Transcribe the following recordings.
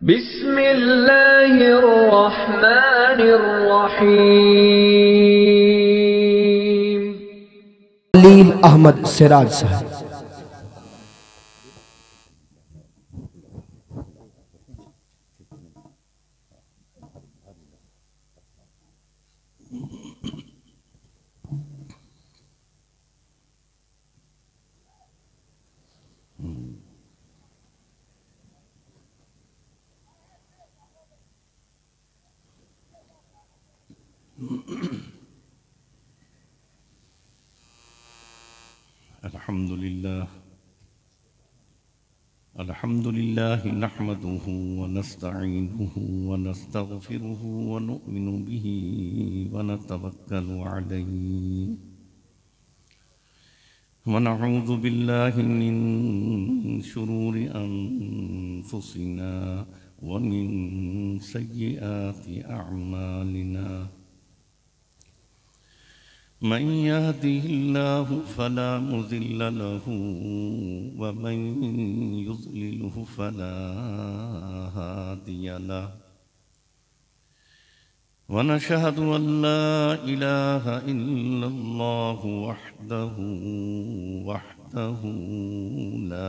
बिस्मिल्लाहिर्रहमानिर्रहीम। खलील अहमद सिराज साहब। अल्हम्दुलिल्लाह नहमदुहु व नस्तईनुहु व नस्तगफिरुहु व नु'मिनु बिही व नतवक्कलु अलैहि व नऊज़ु बिल्लाहि मिन शुरूरि अनफुसिना व मिन सय्यिआति अअमालिना। मन यहदिहिल्लाहु फला मुज़िल्ल लहु व मन युज़्लिलहु फला हादिय लहु व नशहदु अन ला इलाहा इल्लल्लाहु वहदहु ला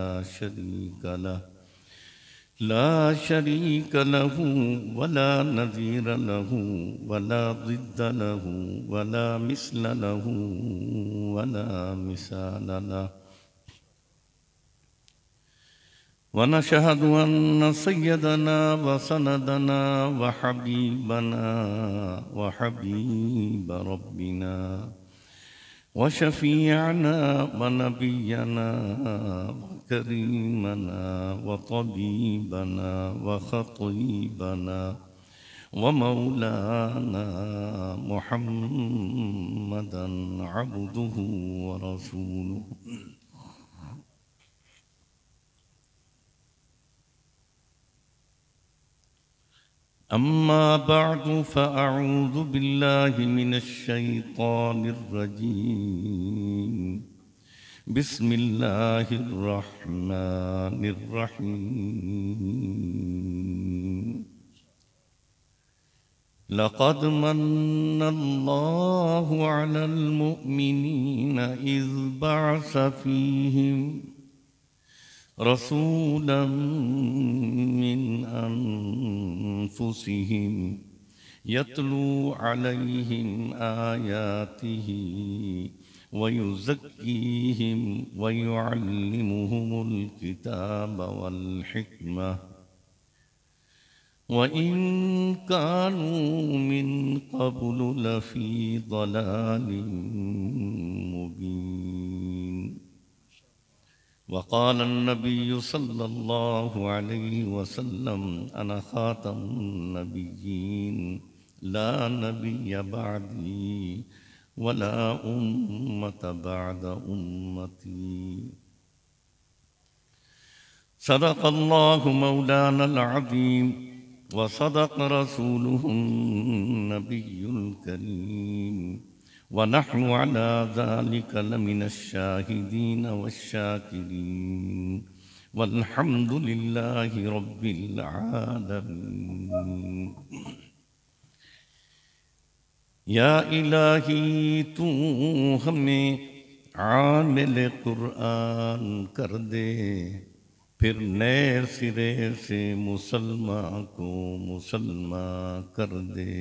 शरीक लहु वला नज़ीर लहु वला ज़िद्द लहु वला मिस्ल लहु वला मिसाल लहु व नशहदु अन्न सय्यदना व सनदना व हबीबना व हबीब रब्बिना व शफीअना व नबियना व करीमना व तबीबना व खतीबना व मौलाना मुहम्मदन अब्दुहु व रसूलुहु। अम्मा बअदु फ़अऊज़ु बिल्लाहि मिनश्शैतानिर्रजीम। बिस्मिल्लाहिर्रहमानिर्रहीम। लक़द मन्नल्लाहु अलल मुअ्मिनीना इज़ बअस फ़ीहिम रसूलन मिन अनफुसिहिम यत्लू अलैहिम आयातिही व युज़क्कीहिम व युअल्लिमुहुमुल किताब वल हिक्मह व इन कानू मिन क़ब्लु लफ़ी ज़लालिम मुबीन। वक़ाल अन्नबिय्यु सल्लल्लाहु अलैहि वसल्लम अना ख़ातमुन नबिय्यीन ला नबिय्य बअदी वला उम्मत बअद उम्मती। सदक़ल्लाहु मौलानल अज़ीम व सदक़ रसूलुहुन नबियुल करीम व नहनु अला ज़ालिका लमिनश्शाहिदीन वश्शाकिरीन वल्हम्दुलिल्लाहि रब्बिल आलमीन। या इलाही तू हमें आमिल कुरान कर दे, फिर नए सिरे से मुसलमान को मुसलमान कर दे।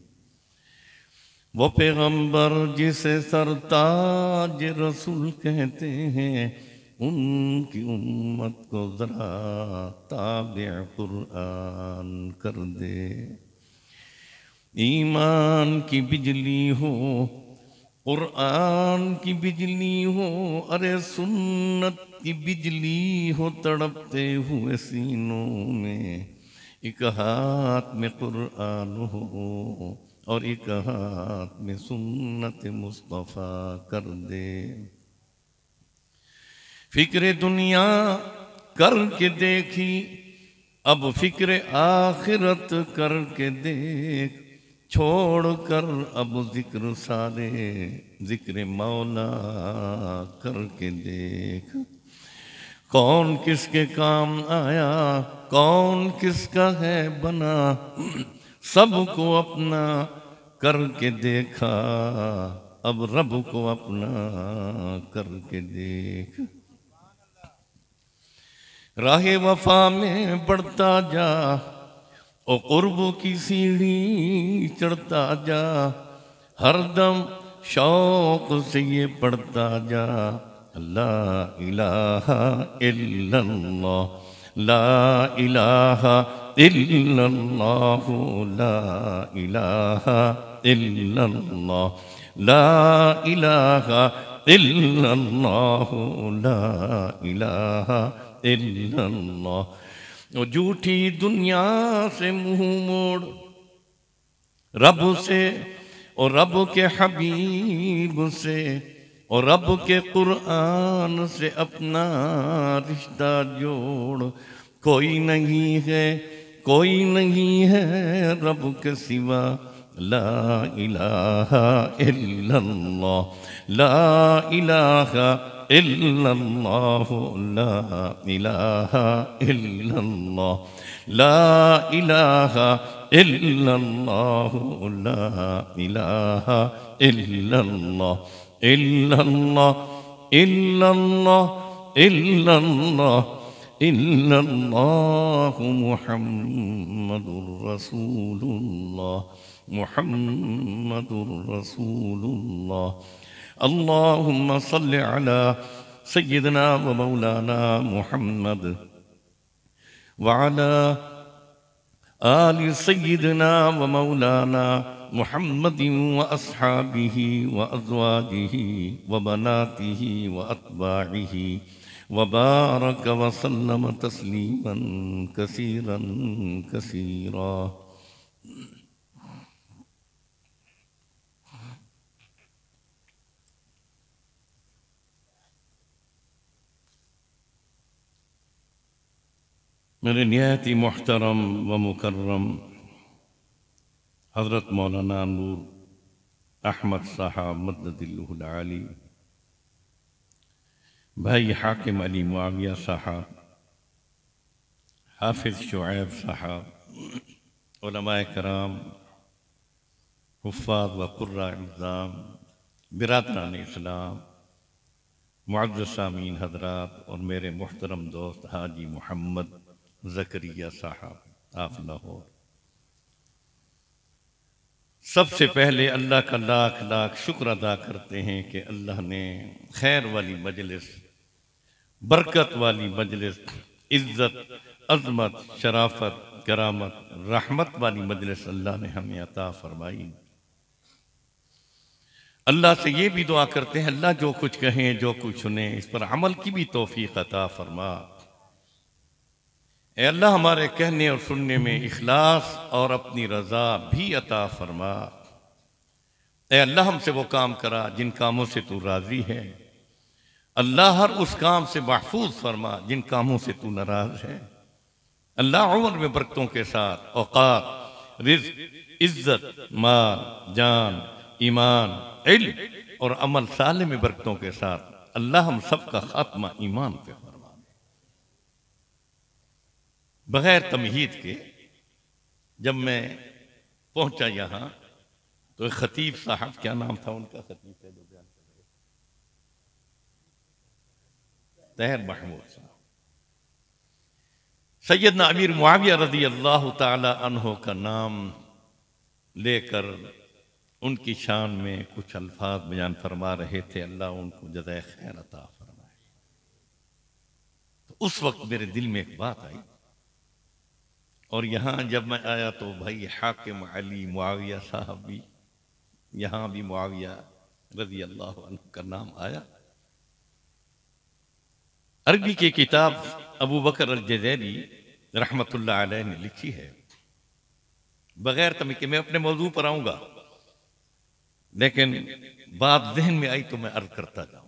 वो पैगंबर जिसे सरताज रसूल कहते हैं, उनकी उम्मत को ज़रा ताबे कुरान कर दे। ईमान की बिजली हो, कुरान की बिजली हो, अरे सुन्नत की बिजली हो, तड़पते हुए सीनों में एक हाथ में कुरान हो और एक हाथ में सुन्नत मुस्तफ़ा कर दे। फिक्र दुनिया करके देखी, अब फिक्र आखिरत करके देख। छोड़ कर अब जिक्र सारे, जिक्र मौला करके देख। कौन किसके काम आया, कौन किसका है बना, सबको अपना करके देखा, अब रब को अपना करके देख। राहे वफा में बढ़ता जा, ओ कुर्ब की सीढ़ी चढ़ता जा, हरदम शौक से ये पढ़ता जा, ला इलाहा इल्लल्लाह, ला इलाहा इल्लल्लाह, ला इलाहा इल्लल्लाह, ला इलाहा इल्लल्लाह, ला इलाहा इल्लल्लाह। वो झूठी दुनिया से मुंह मोड़, रब से और रब के हबीब से और रब के कुरान से अपना रिश्ता जोड़। कोई नहीं है, कोई नहीं है रब के सिवा, ला इलाहा इल्लल्लाह, ला इलाहा इल्लल्लाह, ला इलाहा इल्लल्लाह, ला इलाहा इल्लल्लाह, ला इलाहा इल्लल्लाह, इल्लल्लाह इल्लल्लाह इल्लल्लाह इल्लल्लाह, मुहम्मदुर रसूलुल्लाह, मुहम्मदुर रसूलुल्लाह। अल्लाहुम्मा सल्लि अला सय्यिदना व मौलाना मुहम्मद व अला आलि सय्यिदना व मौलाना मुहम्मदिन व अस्हाबिही व अज़वाजिही व बनातिही व अत्बाइही व बारक व सल्लम तस्लीमन कसीरन कसीरा। मेरे निहायती मुहतरम व मुकर्रम हज़रत मौलाना नूर अहमद साहब मद्ददिल्लहुल आली, भाई हाकिम अली मुआविया साहब, हाफिज़ शुएब साहब, उलमाए कराम, हुफ़्फ़ाज़ व क़ुर्रा इज़्ज़ाम, बिरादरान इस्लाम, मुअज़्ज़ज़ सामीन हज़रात और मेरे मुहतरम दोस्त हाजी मोहम्मद ज़करिया साहब, आप लाहौर। सबसे पहले अल्लाह का लाख लाख शुक्र अदा करते हैं कि अल्लाह ने खैर वाली मजलिस, बरकत वाली मजलिस, इज़्ज़त, अज़मत, शराफत, करामत, रहमत वाली मजलिस अल्लाह ने हमें अता फरमाई। अल्लाह से ये भी दुआ करते हैं अल्लाह जो कुछ कहें, जो कुछ सुने, इस पर अमल की भी तौफीक अता फरमा। ए अल्लाह हमारे कहने और सुनने में इखलास और अपनी रज़ा भी अता फरमा। ए अल्लाह हमसे वो काम करा जिन कामों से तू राज़ी है। अल्लाह हर उस काम से महफूज फरमा जिन कामों से तू नाराज़ है। अल्लाह उम्र में बरकतों के साथ औक़ात, रिज़्क़, इज़्ज़त, माल, जान, ईमान, इल्म और अमल साले में बरकतों के साथ अल्लाह हम सबका खात्मा ईमान पे फरमा। बगैर तमहीद के जब मैं पहुंचा यहाँ तो एक खतीब साहब, क्या नाम था उनका, खतीब का जो बयान कर रहे, तहर महमूद साहब, सैयदना अमीर मुआविया रज़ी अल्लाह ताला अन्हो का नाम लेकर उनकी शान में कुछ अल्फाज बयान फरमा रहे थे। अल्लाह उनको जज़ाए खैर अता फरमाए। तो उस वक्त मेरे दिल में एक बात आई और यहाँ जब मैं आया तो भाई हाकिम अली मुआविया साहब भी, यहाँ भी मुआविया रज़ी अल्लाह अन्हु का नाम आया। अरबी की किताब अबू बकर अल-जज़ैरी रहमतुल्लाह अलैह ने लिखी है। बगैर तमी के मैं अपने मौजू पर आऊंगा, लेकिन बात ज़हन में आई तो मैं अर्ज करता जाऊं।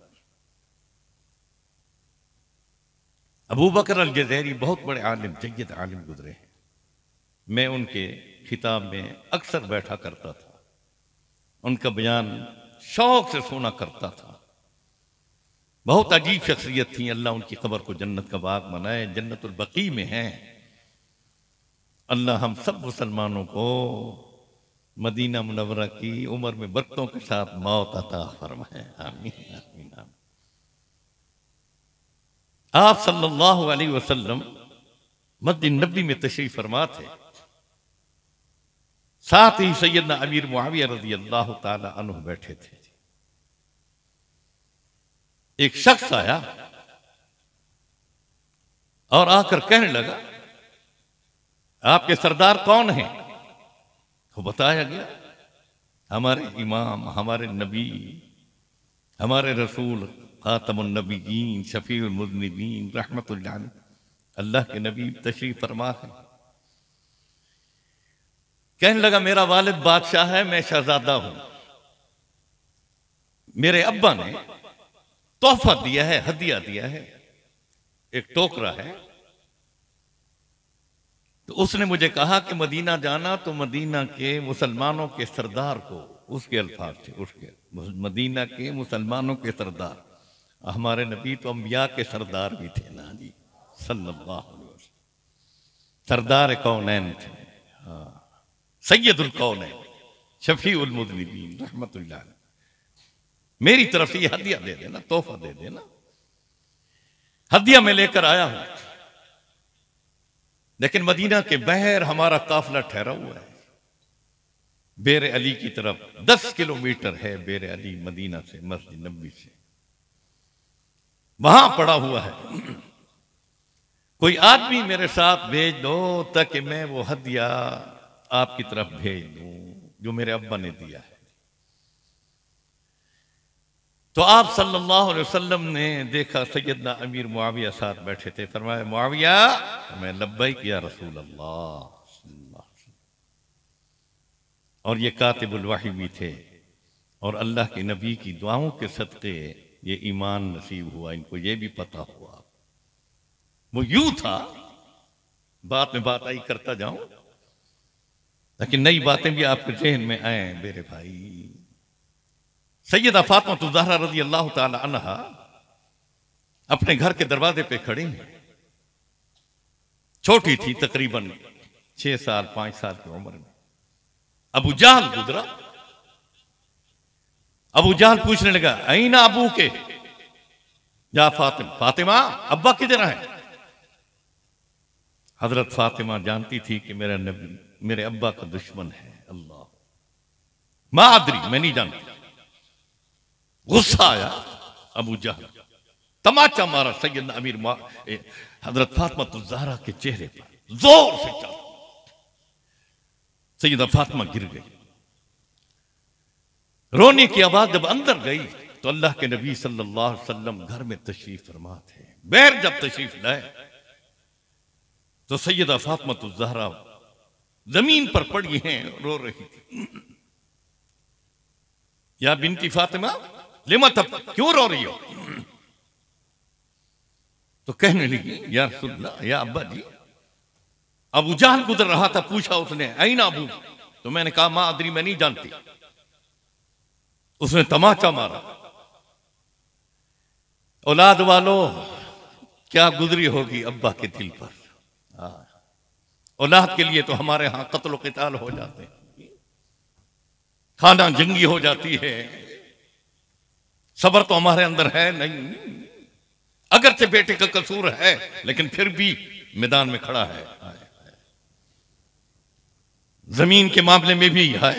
अबू बकर अल-जज़ैरी बहुत बड़े आलिम, जय्यद आलिम गुजरे हैं। मैं उनके खिताब में अक्सर बैठा करता था, उनका बयान शौक से सुना करता था। बहुत अजीब शख्सियत थी। अल्लाह उनकी कब्र को जन्नत का बाग बनाए, जन्नतुल बकी में है। अल्लाह हम सब मुसलमानों को मदीना मुनव्वरा की उम्र में बरकतों के साथ मौत अता फरमाए। आमीन आमीन आमीन। आप सल्लल्लाहु अलैहि वसल्लम मस्जिद नबी में तशरीफ फरमा थे। साथ ही सैयदना अमीर मुआविया रज़ी अल्लाह ताला अन्हु बैठे थे। एक शख्स आया और आकर कहने लगा, आपके सरदार कौन हैं? तो बताया गया, हमारे इमाम, हमारे नबी, हमारे रसूल खातमुन नबीयीन, शफीउल मुज़निबीन, रहमतुल्लिल अलैह, अल्लाह के नबी तशरीफ फरमा है। कहने लगा, मेरा वालिद बादशाह है, मैं शहजादा हूं। मेरे अब्बा ने तोहफा दिया है, हदिया दिया है, एक टोकरा है। तो उसने मुझे कहा कि मदीना जाना तो मदीना के मुसलमानों के सरदार को, उसके अल्फाज थे, उसके मदीना के मुसलमानों के सरदार, हमारे नबी तो अंबिया के सरदार भी थे ना जी, सल्लल्लाहु अलैहि वसल्लम, सरदार कौनैन थे, हाँ, सैयदुल कौनैन, शफीउल मुज़निबीन, रहमतुल्लाह अलैह। मेरी तरफ से ये हदिया दे देना, तोहफा दे देना। हदिया में लेकर आया हूं, लेकिन मदीना के बहर हमारा काफिला ठहरा हुआ है। बेर अली की तरफ 10 किलोमीटर है बेर अली मदीना से, मस्जिद नबी से, वहां पड़ा हुआ है। कोई आदमी मेरे साथ भेज दो ताकि मैं वो हदिया आपकी तरफ भेज दूं जो मेरे अब्बा ने दिया है। तो आप सल्लल्लाहु अलैहि वसल्लम ने देखा सैयदना अमीर मुआविया साथ बैठे थे। फरमाया, मुआविया, मैं लब्बैक या रसूल अल्लाह। और ये कातिबुल वही भी थे, और अल्लाह के नबी की दुआओं के सदक़े ये ईमान नसीब हुआ, इनको ये भी पता हुआ। वो यूं था, बात में बात आई करता जाऊं, ताकि नई बातें भी आपके ज़हन में आए। मेरे भाई, सैयदा फातिमा ज़हरा रज़ी अल्लाह ताला अन्हा अपने घर के दरवाजे पे खड़ी हैं। छोटी थी, तकरीबन 6 साल 5 साल की उम्र में। अबू जहल गुजरा। अबू जहल पूछने लगा, ऐना अबू के, या फातिमा, फातिमा अब्बा किधर है? हजरत फातिमा जानती थी कि मेरा नबी मेरे अब्बा का दुश्मन है। अल्लाह, मादरी, मैं नहीं जानती। गुस्सा आया, अबू जहल तमाचा मारा सैयदना अमीर हजरत फातिमा ज़हरा के चेहरे पर, जोर से चला। सैयदा फातिमा गिर गई। रोने की आवाज जब अंदर गई तो अल्लाह के नबी सल्लल्लाहु अलैहि वसल्लम घर में तशरीफ फरमा थे। बैर जब तशरीफ लाए तो सैयदा फातिमा ज़हरा जमीन पर पड़ी हैं, रो रही थी। या बिनती फातिमा लिमा, तब क्यों रो रही हो? तो कहने लगी, या रसूलल्लाह, या अब्बा जी, अबू जहल गुजर रहा था, पूछा उसने, ऐना अबू? तो मैंने कहा, मां अदरी, मैं नहीं जानती। उसने तमाचा मारा। औलाद वालों, क्या गुजरी होगी अब्बा के दिल पर। औलाद के लिए तो हमारे यहां कत्ल क़िताल हो जाते हैं, खाना जंगी हो जाती है। सब्र तो हमारे अंदर है नहीं, अगरचे बेटे का कसूर है, लेकिन फिर भी मैदान में खड़ा है। जमीन के मामले में भी है,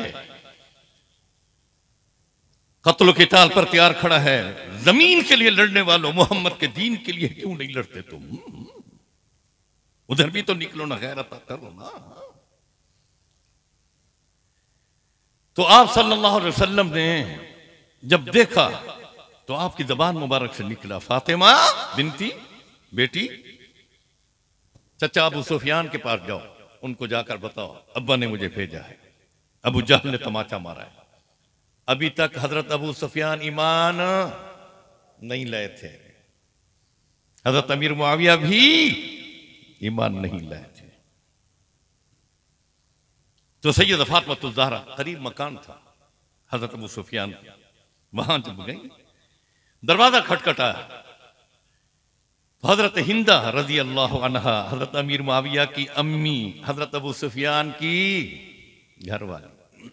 कत्ल क़िताल पर तैयार खड़ा है। जमीन के लिए लड़ने वालों, मोहम्मद के दीन के लिए क्यों नहीं लड़ते तुम? उधर भी तो निकलो ना, गैरत करो ना। तो आप सल्लल्लाहु अलैहि वसल्लम ने जब देखा तो आपकी जबान मुबारक से निकला, फातिमा बिनती, बेटी, चचा अबू सुफियान के पास जाओ, उनको जाकर बताओ अब्बा ने मुझे भेजा है। अबू जहल ने तमाचा मारा है। अभी तक हजरत अबू सुफियान ईमान नहीं लाए थे, हजरत अमीर मुआविया भी ईमान नहीं लाए थे। तो सैयद फातिमा ज़हरा, करीब मकान था हजरत अबू सुफियान, वहां जब गई, दरवाजा खटखटाया। हजरत हिंदा रजी अल्लाह अन्हा, हजरत अमीर मुआविया की अम्मी, हजरत अबू सुफियान की घर वाली,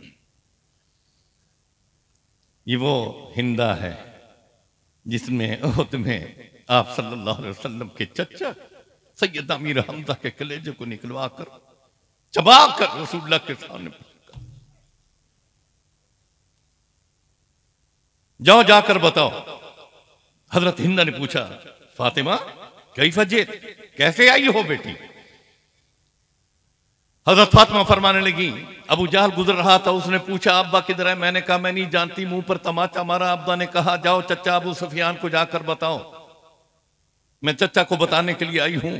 ये वो हिंदा है जिसमें उहद में आप सल्लल्लाहु अलैहि वसल्लम के चचा सैयद अमीर हमजा के कलेजे को निकलवा कर चबा कर रसूलुल्लाह के सामने फेंका। जाओ जाकर बताओ। हजरत हिंदा ने पूछा, फातिमा कैफा जेत, कैसे आई हो बेटी? हजरत फातिमा फरमाने लगी, अबू जहल गुजर रहा था, उसने पूछा अब्बा किधर है? मैंने कहा मैं नहीं जानती। मुंह पर तमाचा मारा। अब्बा ने कहा जाओ चचा अबू सुफियान को जाकर बताओ, मैं चचा को बताने के लिए आई हूं।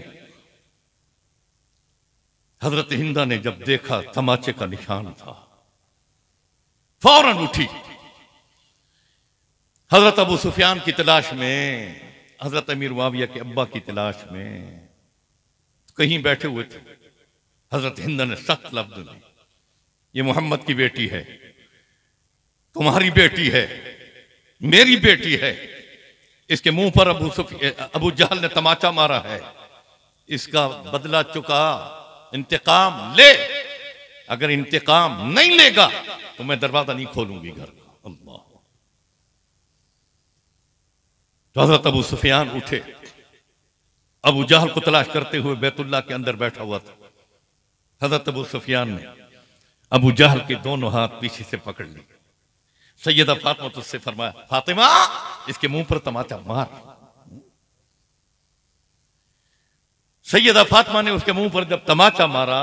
हजरत हिंदा ने जब देखा तमाचे का निशान था, फौरन उठी हजरत अबू सुफियान की तलाश में, हजरत अमीर मुआविया के अब्बा की तलाश में। कहीं बैठे हुए थे। हजरत हिंदा ने सख्त लफ्ज में, ये मोहम्मद की बेटी है, तुम्हारी बेटी है, मेरी बेटी है, इसके मुंह पर अबू जहल ने तमाचा मारा है, इसका बदला चुका, इंतकाम ले। अगर इंतकाम नहीं लेगा तो मैं दरवाजा नहीं खोलूंगी घर का। अल्लाह। तो हजरत अबू सुफियान उठे, अबू जहल को तलाश करते हुए बैतुल्लाह के अंदर बैठा हुआ था। हजरत अबू सुफियान ने अबू जहल के दोनों हाथ पीछे से पकड़ लिए। सैयदा फातिमा तुझसे फरमाया, फातिमा इसके मुंह पर तमाचा मार। सैयदा फातिमा ने उसके मुंह पर जब तमाचा मारा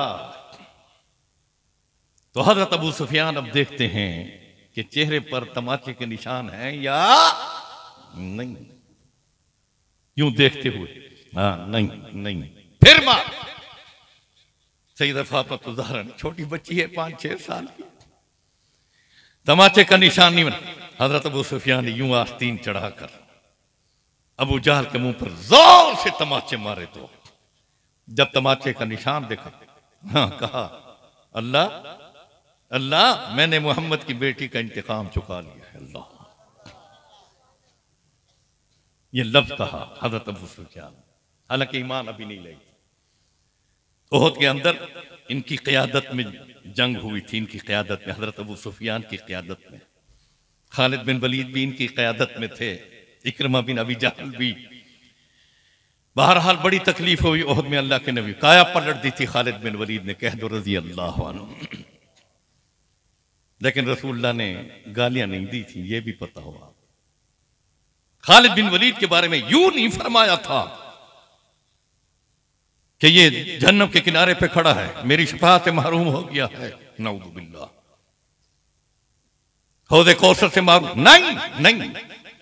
तो हजरत अबू सुफियान अब देखते हैं कि चेहरे पर तमाचे के निशान हैं या नहीं। यूं देखते हुए, हाँ नहीं नहीं, फिर मार। सैयदा फातिमा तो ज़हरा छोटी बच्ची है, 5-6 साल की, तमाचे का निशान नहीं बना। हजरत अबू सुफियान ने यूं आस्तीन चढ़ाकर अबू जहल के मुंह पर जोर से तमाचे मारे। तो जब तमाचे का निशान देखा, हाँ कहा, अल्लाह अल्लाह मैंने मोहम्मद की बेटी का इंतकाम चुका लिया है। अल्लाह, ये लफ्ज कहा हजरत अबू सुफियान, हालांकि ईमान अभी नहीं लाई। ओहद के अंदर इनकी क़यादत में जंग हुई थी, इनकी क़यादत में, हजरत अबू सुफियान की क़यादत में। खालिद बिन वलीद भी इनकी क़यादत में थे, इकरमा बिन अबी जहल भी। बहरहाल बड़ी तकलीफ हुई ओहद में। अल्लाह के नबी काया पलट दी थी खालिद बिन वलीद ने, कह दो रजी अल्लाह अन्हु। लेकिन रसूलुल्लाह ने गालियां नहीं दी थी, ये भी पता हुआ। खालिद बिन वलीद के बारे में यूं नहीं फरमाया था कि ये जहन्नम के किनारे पे खड़ा है, मेरी शफाअत से महरूम हो गया है, नऊज़ु बिल्लाह, हौज़े कौसर से महरूम, नहीं नहीं।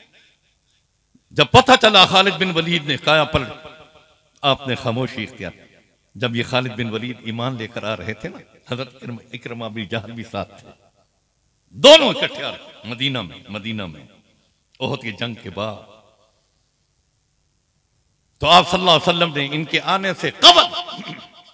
जब पता चला खालिद बिन वलीद ने काया पलट, आपने खामोशी इख्तियार। जब ये खालिद बिन वलीद ईमान लेकर आ रहे थे ना, हजरत इकरमा बिन जहल भी साथ थे, दोनों इकट्ठे आ रहे मदीना में ओहद की जंग के बाद। तो आप सल्लल्लाहु अलैहि वसल्लम ने इनके आने से कबल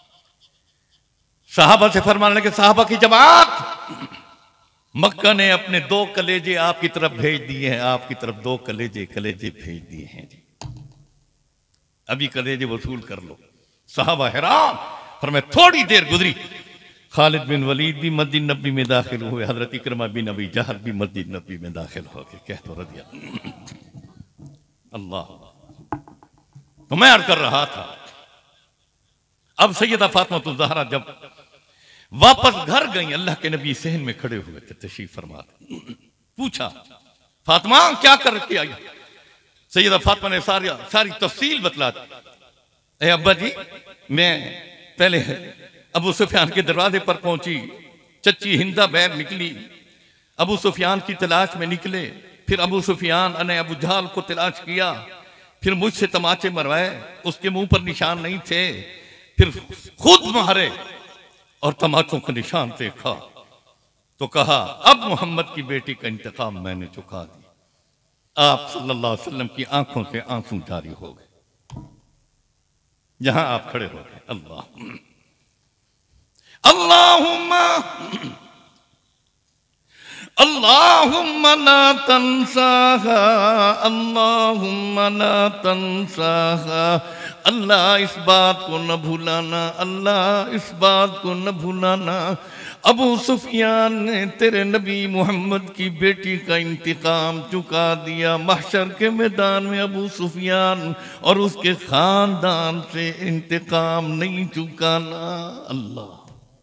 सहाबा से फरमाने लगे, सहाबा की जमात, मक्का ने अपने 2 कलेजे आपकी तरफ भेज दिए हैं, आपकी तरफ 2 कलेजे भेज दिए हैं जी, अभी कलेजे वसूल कर लो। सहाबा हैरान, फरमाया थोड़ी देर गुजरी, खालिद बिन वलीद भी मस्जिद नबी में दाखिल हुए, हजरत इकरमा बिन अबी जहल भी मस्जिद नबी में दाखिल हो गए। कह तो रदिया अल्लाह। तो मैं अर्ज कर रहा था, अब सैयदा फातिमा तो ज़हरा जब वापस घर गई, अल्लाह के नबी सहन में खड़े हुए थे, तशरीफ फरमा। पूछा, फातिमा क्या कर के आई? सैयदा फातिमा ने सारी तफसील बतला दी। ए अब्बा जी, मैं पहले अबू सुफियान के दरवाजे पर पहुंची, चच्ची हिंदा बैर निकली, अबू सुफियान की तलाश में निकले, फिर अबू सुफियान ने अबू जहल को तलाश किया, फिर मुझसे तमाचे मरवाए, उसके मुंह पर निशान नहीं थे, फिर खुद मारे और तमाचों का निशान देखा तो कहा अब मोहम्मद की बेटी का इंतकाम मैंने चुका दिया। आप सल्लल्लाहु अलैहि वसल्लम की आंखों से आंसू जारी हो गए, जहां आप खड़े हो गए। अल्लाहुम्मा अल्लाहुम्मा ला तंसाहा, अल्लाहुम्मा ला तंसाहा। अल्लाह इस बात को न भुलाना, अल्लाह इस बात को न भुलाना। अबू सुफियान ने तेरे नबी मोहम्मद की बेटी का इंतकाम चुका दिया। महशर के मैदान में अबू सुफियान और उसके खानदान से इंतकाम नहीं चुकाना। अल्लाह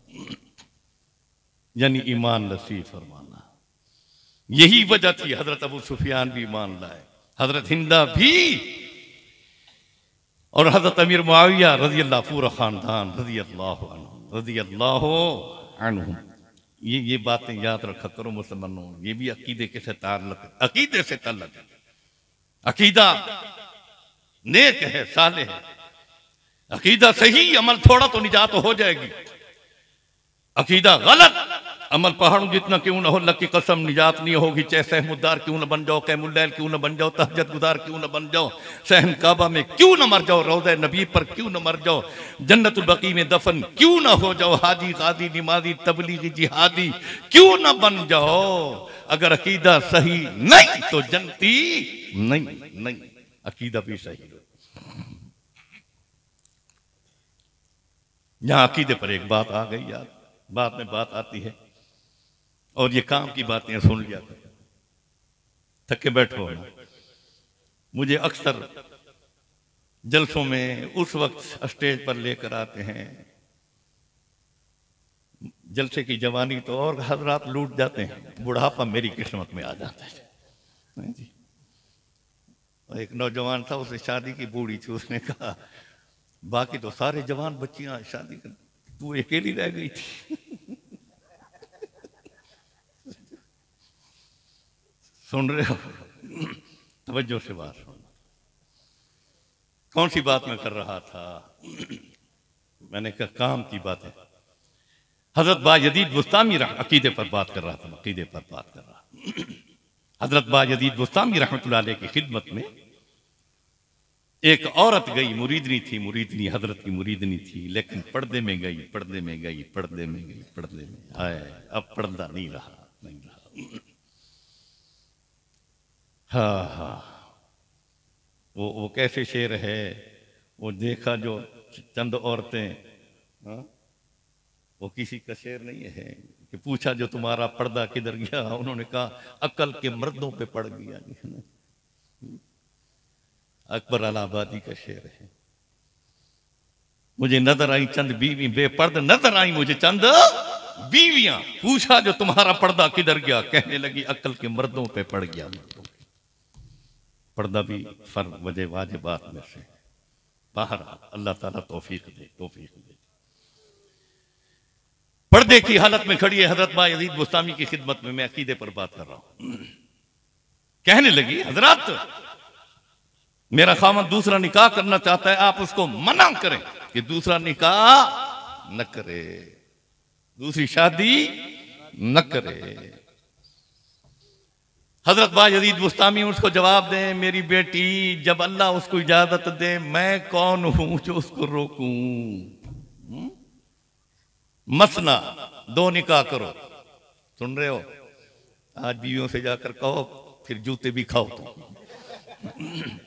यानी ईमान नसीब फरमाना। यही वजह थी हजरत अबू सुफियान भी ईमान लाए, हजरत हिंदा भी, और हजरत अमीर मुआविया रजी अल्लाह, पूरा खानदान रजी अल्लाह अन्हुम। ये बातें याद रखा करो मुसलमानों, ये भी अकीदे के से ताल्लुक, अकीदे से ताल्लुक है। अकीदा नेक है, साले है, अकीदा सही, अमल थोड़ा तो निजात हो जाएगी। अकीदा गलत, अमल पहाड़ों जितना क्यों ना हो, अल्लाह की कसम निजात नहीं होगी। चाहे सहमुद्दार क्यों ना बन जाओ, कैमुल्लैल क्यों ना बन जाओ, तहज्जुद गुजार क्यों ना बन जाओ, सहन काबा में क्यों ना मर जाओ, रौज़े नबी पर क्यों ना मर जाओ, जन्नतुल बकी में दफन क्यों ना हो जाओ, हाजी गाजी निमाजी तबलीगी जिहादी क्यों ना बन जाओ, अगर अकीदा सही नहीं तो जन्नती नहीं। अकीदा भी सही हो। यहां अकीदे पर एक बात आ गई यार, बाद में बात आती है, और ये काम की बातें सुन लिया करो, थके बैठो ना। मुझे अक्सर जलसों में उस वक्त स्टेज पर लेकर आते हैं, जलसे की जवानी तो और हजरात लूट जाते हैं, बुढ़ापा मेरी किस्मत में आ जाता है जी। एक नौजवान था, उसे शादी की बूढ़ी थी, उसने कहा बाकी तो सारे जवान बच्चियां शादी कर, तू अकेली रह गई थी। सुन रहे हो? तवज्जो से बात सुनना। कौन सी बात मैं कर रहा था? मैंने कहा काम की बात है। हजरत बायजीद बुस्तामी अकीदे पर बात कर रहा था, अकीदे पर बात कर रहा। हजरत बायजीद बुस्तामी रहमतुल्लाह अलैह की खिदमत में एक औरत गई, मुरीदनी थी, मुरीदनी हजरत की मुरीदनी थी, लेकिन पर्दे में गई, पर्दे में गई, पर्दे में गई, पर्दे में आए, अब पर्दा नहीं रहा, नहीं रहा। हाँ, वो कैसे शेर है, वो देखा जो चंद औरतें, हाँ, वो किसी का शेर नहीं है कि पूछा जो तुम्हारा पर्दा किधर गया, उन्होंने कहा अक्ल के मर्दों पे पड़ गया। अकबर अलाहाबादी का शेर है। मुझे नजर आई चंद बीवी बेपर्द, नजर आई मुझे चंद बीवियां, पूछा जो तुम्हारा पर्दा किधर गया, कहने लगी अक्ल के मर्दों पे पड़ गया। मर्दों पे पर्दा भी फर्ज वजह वाजिबात में से बाहर। अल्लाह ताला तौफीक दे, तौफीक दे। पर्दे की हालत में खड़ी है हजरत बायजीद बुस्तामी की खिदमत में, मैं अकीदे पर बात कर रहा हूं। कहने लगी हजरत मेरा खामन दूसरा निकाह करना चाहता है, आप उसको मना करें कि दूसरा निकाह न करे, दूसरी शादी न करे। हजरत बायजीद बुस्तामी उसको जवाब दें, मेरी बेटी जब अल्लाह उसको इजाजत दे, मैं कौन हूं जो उसको रोकूं। मसना दो निकाह करो। सुन रहे हो? आज बीवियों से जाकर कहो फिर जूते भी खाओ तुम।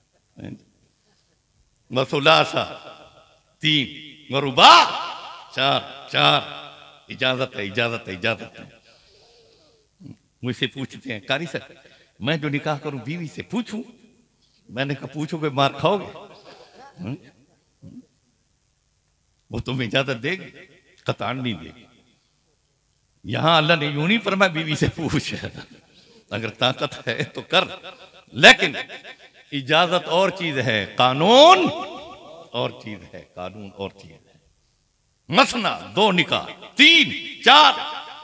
मसुलासा 3, मरुबा 4, इजाजत है, इजाजत है, इजाजत है। मुझसे पूछते हैं कारी सर मैं जो निकाह करूं बीवी से पूछूं? मैंने कहा पूछोगे मार खाओगे? वो तुम्हें इजाजत देगी? कतान नहीं देगी। यहां अल्लाह ने यूं नहीं फरमाया बीवी से पूछ, अगर ताकत है तो कर, लेकिन इजाजत और चीज है, कानून और चीज है, कानून और चीज है। मसना 2 निकाह, 3, 4।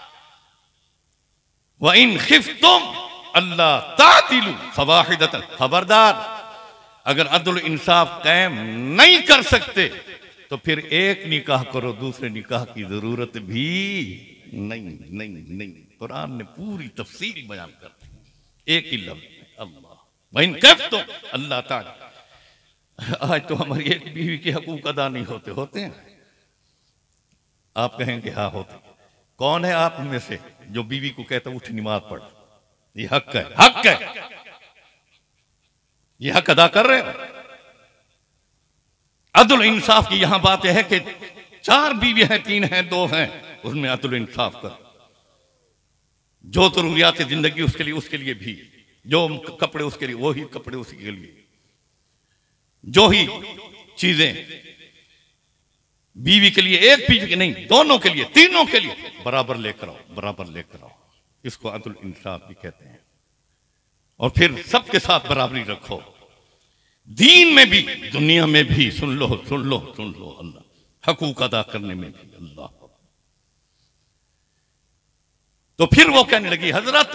व इन खिफ्तुम अल्लाह तादिलु फवाहिदतन, खबरदार अगर अदल इंसाफ कायम नहीं कर सकते तो फिर एक निकाह करो, दूसरे निकाह की जरूरत भी नहीं। कुरान ने पूरी तफसील बयान कर दी एक ही लफ्ज अल्लाह। वइन कफ्तुम अल्लाह ताला। आज तो हमारी एक बीवी के हकूक अदा नहीं होते हैं। आप कहेंगे हाँ होते। कौन है आप में से जो बीवी को कहता उठ नमाज पढ़? ये हक है, हक है, ये हक अदा कर रहे हो। अदल इंसाफ की यहां बात यह है कि 4 बीवी हैं, 3 हैं, 2 हैं, उसमें अदल इंसाफ कर। जो जरूरियात जिंदगी उसके लिए भी, जो कपड़े उसके लिए वो ही कपड़े उसी के लिए, जो ही चीजें बीवी के लिए, एक बीवी के नहीं, दोनों के लिए, तीनों के लिए बराबर लेकर आओ, बराबर लेकर आओ। इसको अदल इंसाफ भी कहते हैं। और फिर सबके साथ बराबरी रखो, दीन में भी दुनिया में भी। सुन लो सुन लो सुन लो, अल्लाह हकूक अदा करने में भी अल्लाह। तो फिर वो कहने लगी, हजरत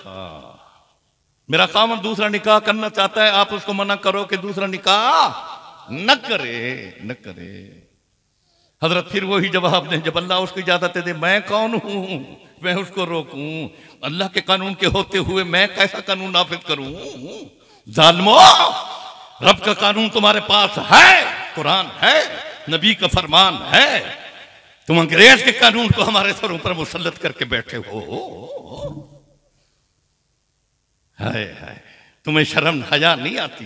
मेरा काम दूसरा निकाह करना चाहता है, आप उसको मना करो कि दूसरा निकाह न करे, न करे। हजरत फिर वही जवाब दें, जब अल्लाह उसको इजाजत दे, मैं कौन हूं मैं उसको रोकूं? अल्लाह के कानून के होते हुए मैं कैसा कानून नाफिज करूं? जालिमो, रब का कानून तुम्हारे पास है, कुरान है, नबी का फरमान है, तुम अंग्रेज के कानून को हमारे सरों पर मुसल्लत करके बैठे हो। हाय हाय, तुम्हें शर्म हया नहीं आती?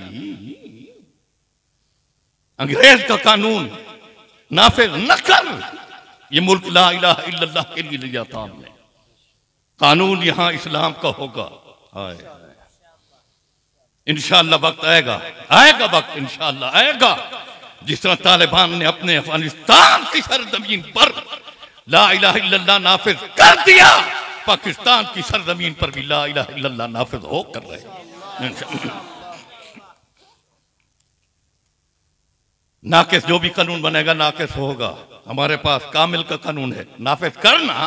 अंग्रेज का कानून नाफिज न कर। ये मुल्क ला इलाहा इल्लल्लाह के लिए लिया था हमने, कानून यहां इस्लाम का होगा। हाय, इंशाअल्लाह वक्त आएगा, आएगा वक्त, इंशाअल्लाह आएगा, जिस तरह तालिबान ने अपने अफगानिस्तान की सरजमीन पर ला इलाहा इल्लल्लाह नाफिज कर दिया, पाकिस्तान की सरजमीन पर भी ला इलाहा इल्लल्लाह नाफिज हो कर रहे। नाकिस जो भी कानून बनेगा नाकिस होगा। हमारे पास कामिल का कानून है, नाफिज करना।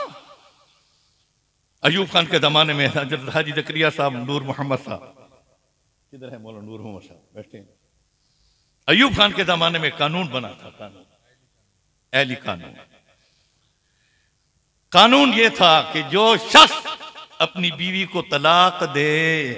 अयूब खान के जमाने में हजरत हाजी जकरिया साहब, नूर मोहम्मद साहब, किधर है मौलाना नूर मोहम्मद साहब, बैठे हैं। अयूब खान के जमाने में कानून बना था, कानून, एली कानून। कानून ये था कि जो शख्स अपनी बीवी को तलाक दे,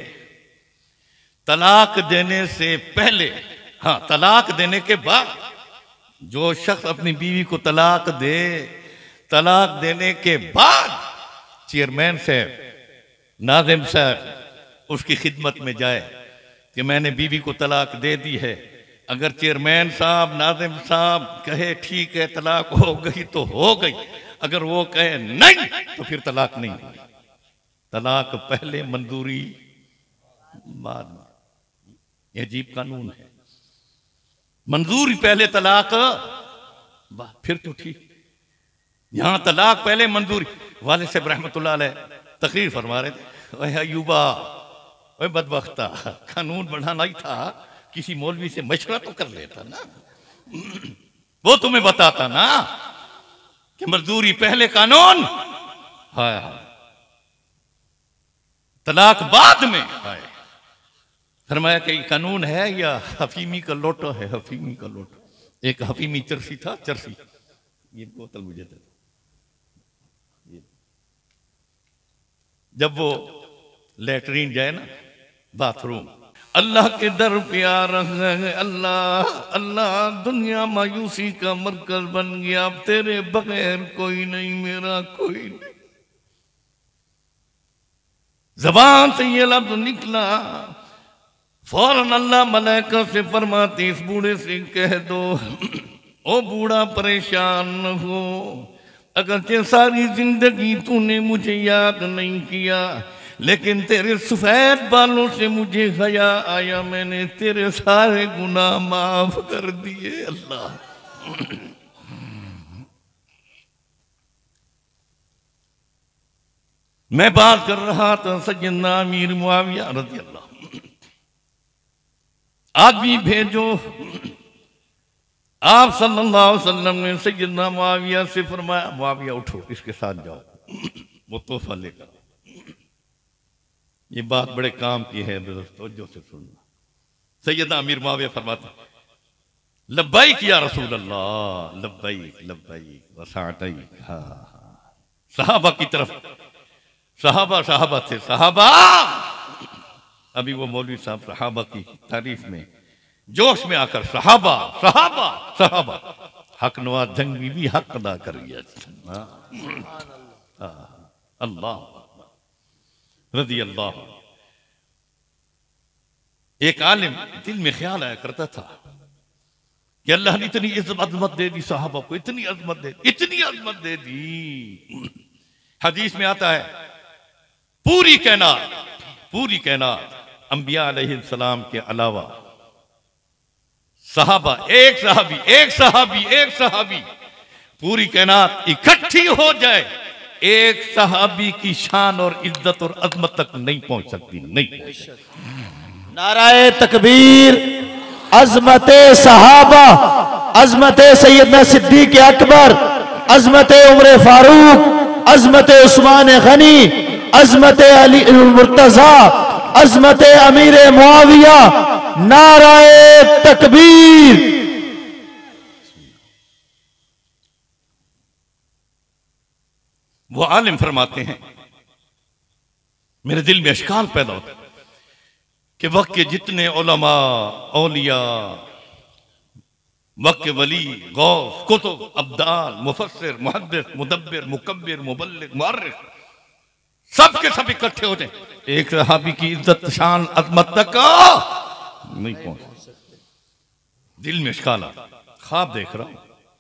तलाक देने से पहले, हाँ तलाक देने के बाद, जो शख्स अपनी बीवी को तलाक दे, तलाक देने के बाद चेयरमैन साहब, नाज़िम साहब उसकी खिदमत में जाए कि मैंने बीवी को तलाक दे दी है। अगर चेयरमैन साहब, नाज़िम साहब कहे ठीक है तलाक हो गई तो हो गई, अगर वो कहे नहीं तो फिर तलाक नहीं होगी। तलाक पहले, मंजूरी बाद में। यह अजीब कानून है। मंजूरी पहले, तलाक बाद, फिर तो ठीक। यहां तलाक पहले, मंजूरी। वाले साहब रहमतुल्लाह अलैह तकरीर फरमा रहे थे, ओए अयूबा, ओए बदबख्ता, कानून बढ़ाना ही था, किसी मौलवी से मशवरा तो कर लेता ना, वो तुम्हें बताता ना कि मजदूरी पहले, कानून हाय हाय, तलाक बाद में। हाय, फरमाया कि कानून है या हफीमी का लोटो है, हफीमी का लोटो। एक हफीमी चरसी था, चरसी, ये बोतल मुझे दे, जब वो लेटरीन जाए ना, बाथरूम, अल्लाह के दर पे आ रहा है, अल्लाह अल्लाह, दुनिया मायूसी का मरकज बन गया, अब तेरे बगैर कोई नहीं, मेरा कोई नहीं। जबान से ये लफ्ज निकला, फौरन अल्लाह मलाइका से फरमाते, इस बूढ़े से कह दो, ओ बूढ़ा परेशान न हो, अगरचे सारी जिंदगी तूने मुझे याद नहीं किया, लेकिन तेरे सफेद बालों से मुझे हया आया, मैंने तेरे सारे गुनाह माफ कर दिए। अल्लाह, मैं बात कर रहा था सैयदना अमीर मुआविया रज़ी अल्लाह, आदमी भेजो। आप सल्लल्लाहु अलैहि वसल्लम ने सैयदना मुआविया से फरमाया, मुआविया उठो, इसके साथ जाओ, वो तोहफा लेकर। ये बात बड़े काम की है, तवज्जो से सुनना। सैयदना अमीर मुआविया फरमाते, लब्बैक या रसूल अल्लाह, लब्बैक लब्बैक वसअदैक। हाँ, सहाबा की तरफ, सहाबा थे, सहाबा। अभी वो मौलवी साहब सहाबा की तारीफ में जोश में आकर, सहाबा सहाबा सहाबा, हक नवाज जंगी भी हक अदा करिए। अल्लाह रज़ी अल्लाह। एक आलिम दिल में ख्याल आया करता था कि अल्लाह ने इतनी अजमत दे दी साहबा को, इतनी अजमत दे दी। हदीस में आता है पूरी कायनात अंबिया अलैहिस्सलाम के अलावा सहाबा, एक सहाबी पूरी कायनात इकट्ठी हो जाए, एक सहाबी की शान और इज्जत और अजमत तक नहीं पहुंच सकती, नहीं पहुंच सकती। नाराए तकबीर, अजमत सहाबा, अजमत सैयदना सिद्दीक अकबर, अजमत उमर फारूक, अजमत उस्मान गनी, अजमत अली मुर्तजा, अजमत अमीर मुआविया। नाराए तकबीर। वो आलिम फरमाते हैं मेरे दिल में अशकाल पैदा होता है कि वक्त के जितने उलमा, औलिया, वक्त के वली, गौस, कुतुब, अब्दाल, मुफस्सिर, मुहद्दिस, मुदब्बिर, मुकब्बिर, मुबल्लिग, मुअर्रिख, सब के सब इकट्ठे हो जाए, एक सहाबी की इज्जत, शान, अजमत तक नहीं पहुंच। दिल में अशकाल आ, ख्वाब देख रहा हूं,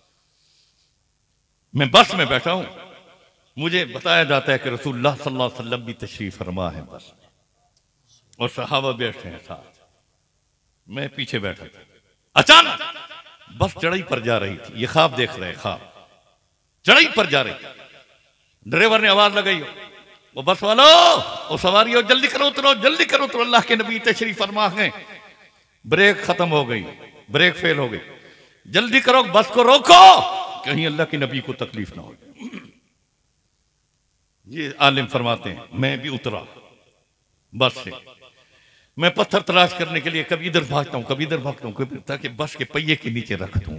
मैं बस में बैठा हूं, मुझे बताया जाता है कि रसूलुल्लाह सल्लल्लाहु अलैहि वसल्लम भी तशरीफ फरमा है बस में, और सहाबा बैठे हैं साथ, मैं पीछे बैठा था। अचानक बस चढ़ाई पर जा रही थी, ये ख्वाब देख रहे, ख्वाब चढ़ाई पर जा रही, ड्राइवर ने आवाज लगाई, वो बस वालो, वो सवारियों, जल्दी करो उतरो, जल्दी करो उतरो, अल्लाह के नबी तशरीफ फरमा है। ब्रेक खत्म हो गई, ब्रेक फेल हो गई, जल्दी करो, बस को रोको, कहीं अल्लाह के नबी को तकलीफ ना हो। ये आलिम फरमाते हैं मैं भी उतरा बस से, मैं पत्थर तलाश करने के लिए कभी इधर भागता हूं, कभी इधर भागता हूं, ताकि बस के पहिए के नीचे रख दूं।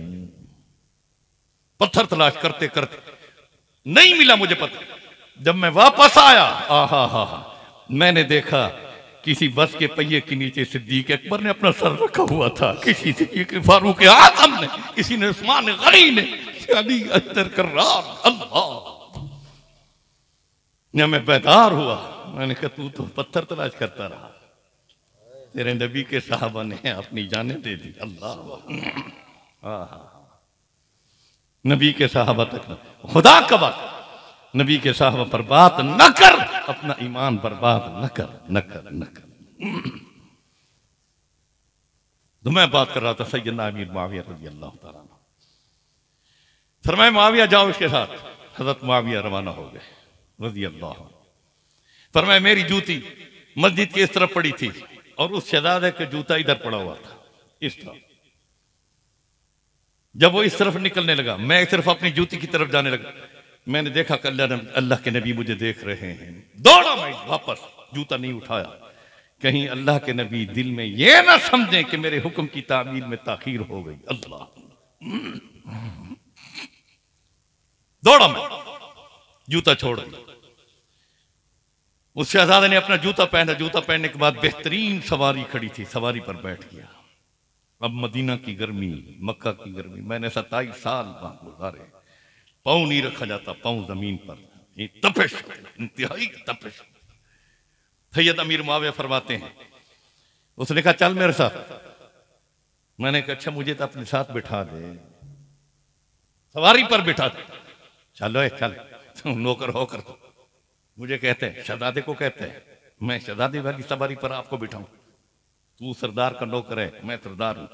पत्थर तलाश करते करते नहीं मिला मुझे पत्थर। जब मैं वापस आया, मैंने देखा किसी बस के पहिए के नीचे सिद्दीक अकबर ने अपना सर रखा हुआ था, किसी सिद्दीक फारूक आजम ने, किसी ने उस्मान गनी ने, अली अख्तर कर्रार। अल्लाह, मैं बेदार हुआ, मैंने कहा तू तो पत्थर तलाश करता रहा, तेरे नबी के साहबा ने अपनी जानें दे दी। अल्लाह, नबी के साहबा तक न, खुदा का बात, नबी के साहबा पर बात न कर, अपना ईमान बर्बाद न कर, न कर, न कर। तो मैं बात कर रहा था सैयदना अमीर मुआविया रज़ी अल्लाह तआला अन्हु, फरमाया मुआविया जाओ इसके साथ। हज़रत मुआविया रवाना हो गए रज़ी अल्लाह। फरमाया मेरी जूती मस्जिद की इस तरफ पड़ी थी और उस शहजादे का जूता इधर पड़ा हुआ था, इस तरफ। जब वो इस तरफ निकलने लगा, मैं सिर्फ अपनी जूती की तरफ जाने लगा, मैंने देखा कि अल्लाह के नबी मुझे देख रहे हैं। दौड़ा मैं वापस, जूता नहीं उठाया, कहीं अल्लाह के नबी दिल में ये ना समझें कि मेरे हुक्म की तामील में ताखीर हो गई। अल्लाह, दौड़ा मैं, जूता छोड़ दिया। उस शहजादे ने अपना जूता पहना, जूता पहनने के बाद बेहतरीन सवारी खड़ी थी, सवारी पर बैठ गया। अब मदीना की गर्मी, मक्का की गर्मी, मैंने 27 साल वहां गुजारे, पाँव नहीं रखा जाता, पाँव जमीन पर, ये तपिश, इंतहाई तपिश। सैयद अमीर मुआविया फरमाते हैं, उसने कहा चल मेरे साथ। मैंने कहा अच्छा मुझे तो अपने साथ बिठा दे, सवारी पर बिठा दे। चलो चल, नौकर होकर तो मुझे कहते हैं, शहजादे को कहते हैं, मैं शहजादे वाली सवारी पर आपको बिठाऊं, तू सरदार का नौकर है, मैं सरदार हूं।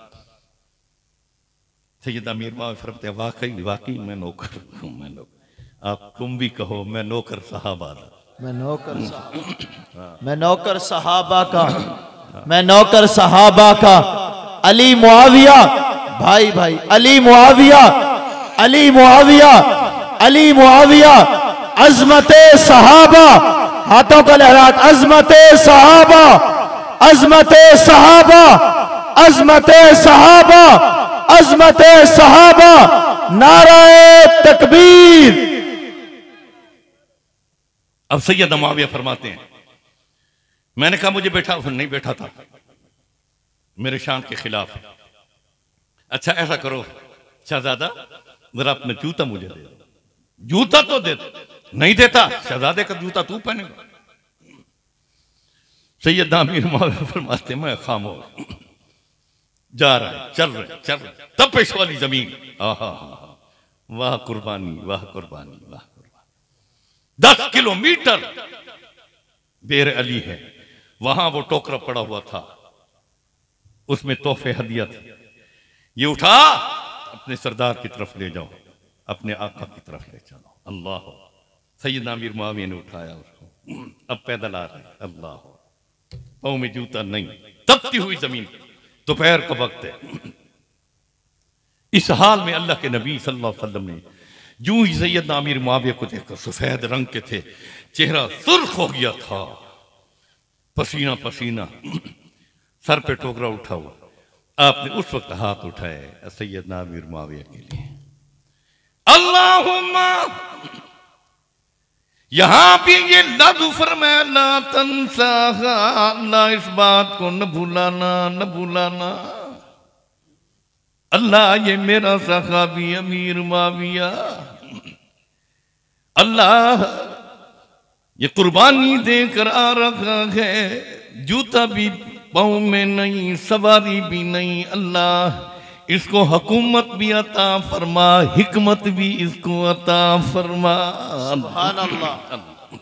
सैयद अमीर मुआविया फरमाते हैं वाकई मैं नौकर हूं, मैं नौकर। आप तुम भी कहो मैं नौकर सहाबा, मैं नौकर साहब, मैं नौकर सहाबा का, मैं नौकर सहाबा का। अली मुआविया, भाई भाई, अली मुआविया, अली मुआविया, अली मुआविया, अजमते सहाबा, हाथों का लहरात, अजमते सहाबा, अजमते सहाबा, अजमते सहाबा, अजमते सहाबा। नाराए तकबीर। अब सैयद मुआविया फरमाते हैं, मैंने कहा मुझे बैठा, नहीं बैठा था, मेरे शान के खिलाफ। अच्छा ऐसा करो शहजादा, जरा अपना जूता मुझे दे दो, जूता तो दे दो। नहीं देता, शहजादे का जूता तू पहनेगा। सैयदना अमीर मुआविया फरमाते मैं खामोश, जा रहा है, चल रहे चल रहे, तपिश वाली जमीन, आहा वाह कुर्बानी वाह कुर्बानी वाह कुर्बानी। 10 किलोमीटर बेर अली है, वहां वो टोकरा पड़ा हुआ था, उसमें तोहफे हदिया थे। ये उठा अपने सरदार की तरफ ले जाओ, अपने आका की तरफ ले चलो। अल्लाह। सैयदना अमीर मुआविया ने उठाया उसको, अब पैदल आ रहे, अल्लाह, पाँव में जूता नहीं, तपती हुई जमीन, दोपहर का वक्त है। इस हाल में अल्लाह के नबी सल्लल्लाहु अलैहि वसल्लम ने यूं ही सैयदना अमीर मुआविया को देखकर, सफेद रंग के थे, चेहरा सुर्ख हो गया था, पसीना पसीना, सर पे टोकरा उठा हुआ। आपने उस वक्त हाथ उठाए सैयदना अमीर मुआविया के लिए। अल्लाहुम्मा, यहां भी ये लफ्ज़ फरमाया ला तंसा, अल्लाह इस बात को न भूलाना न भूलाना। अल्लाह ये मेरा सहाबी अमीर मुआविया, अल्लाह ये कुर्बानी देकर आ रखा है, जूता भी पाँव में नहीं, सवारी भी नहीं। अल्लाह इसको हुकूमत भी अता फरमा, हिकमत भी इसको अता फरमा। सुभान अल्लाह।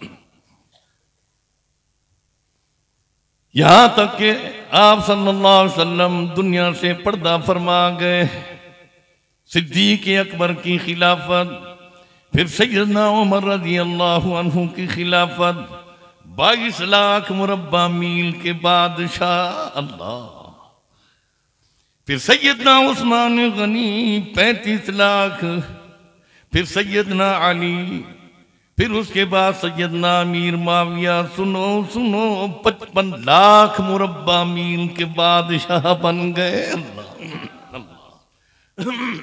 यहां तक कि आप सल्लल्लाहु अलैहि वसल्लम दुनिया से पर्दा फरमा गए। सिद्दीक अकबर की खिलाफत, फिर सैयदना उमर रज़ी अल्लाहु अन्हु की खिलाफत, 22 लाख मुरब्बा मील के बादशाह अल्लाह। फिर सैयदना उस्मान गनी 35 लाख, फिर सैयदना अली, फिर उसके बाद सैयदना अमीर मुआविया। सुनो सुनो, 55 लाख मुरब्बा मील के बादशाह बन गए। अल्लाह अल्लाह।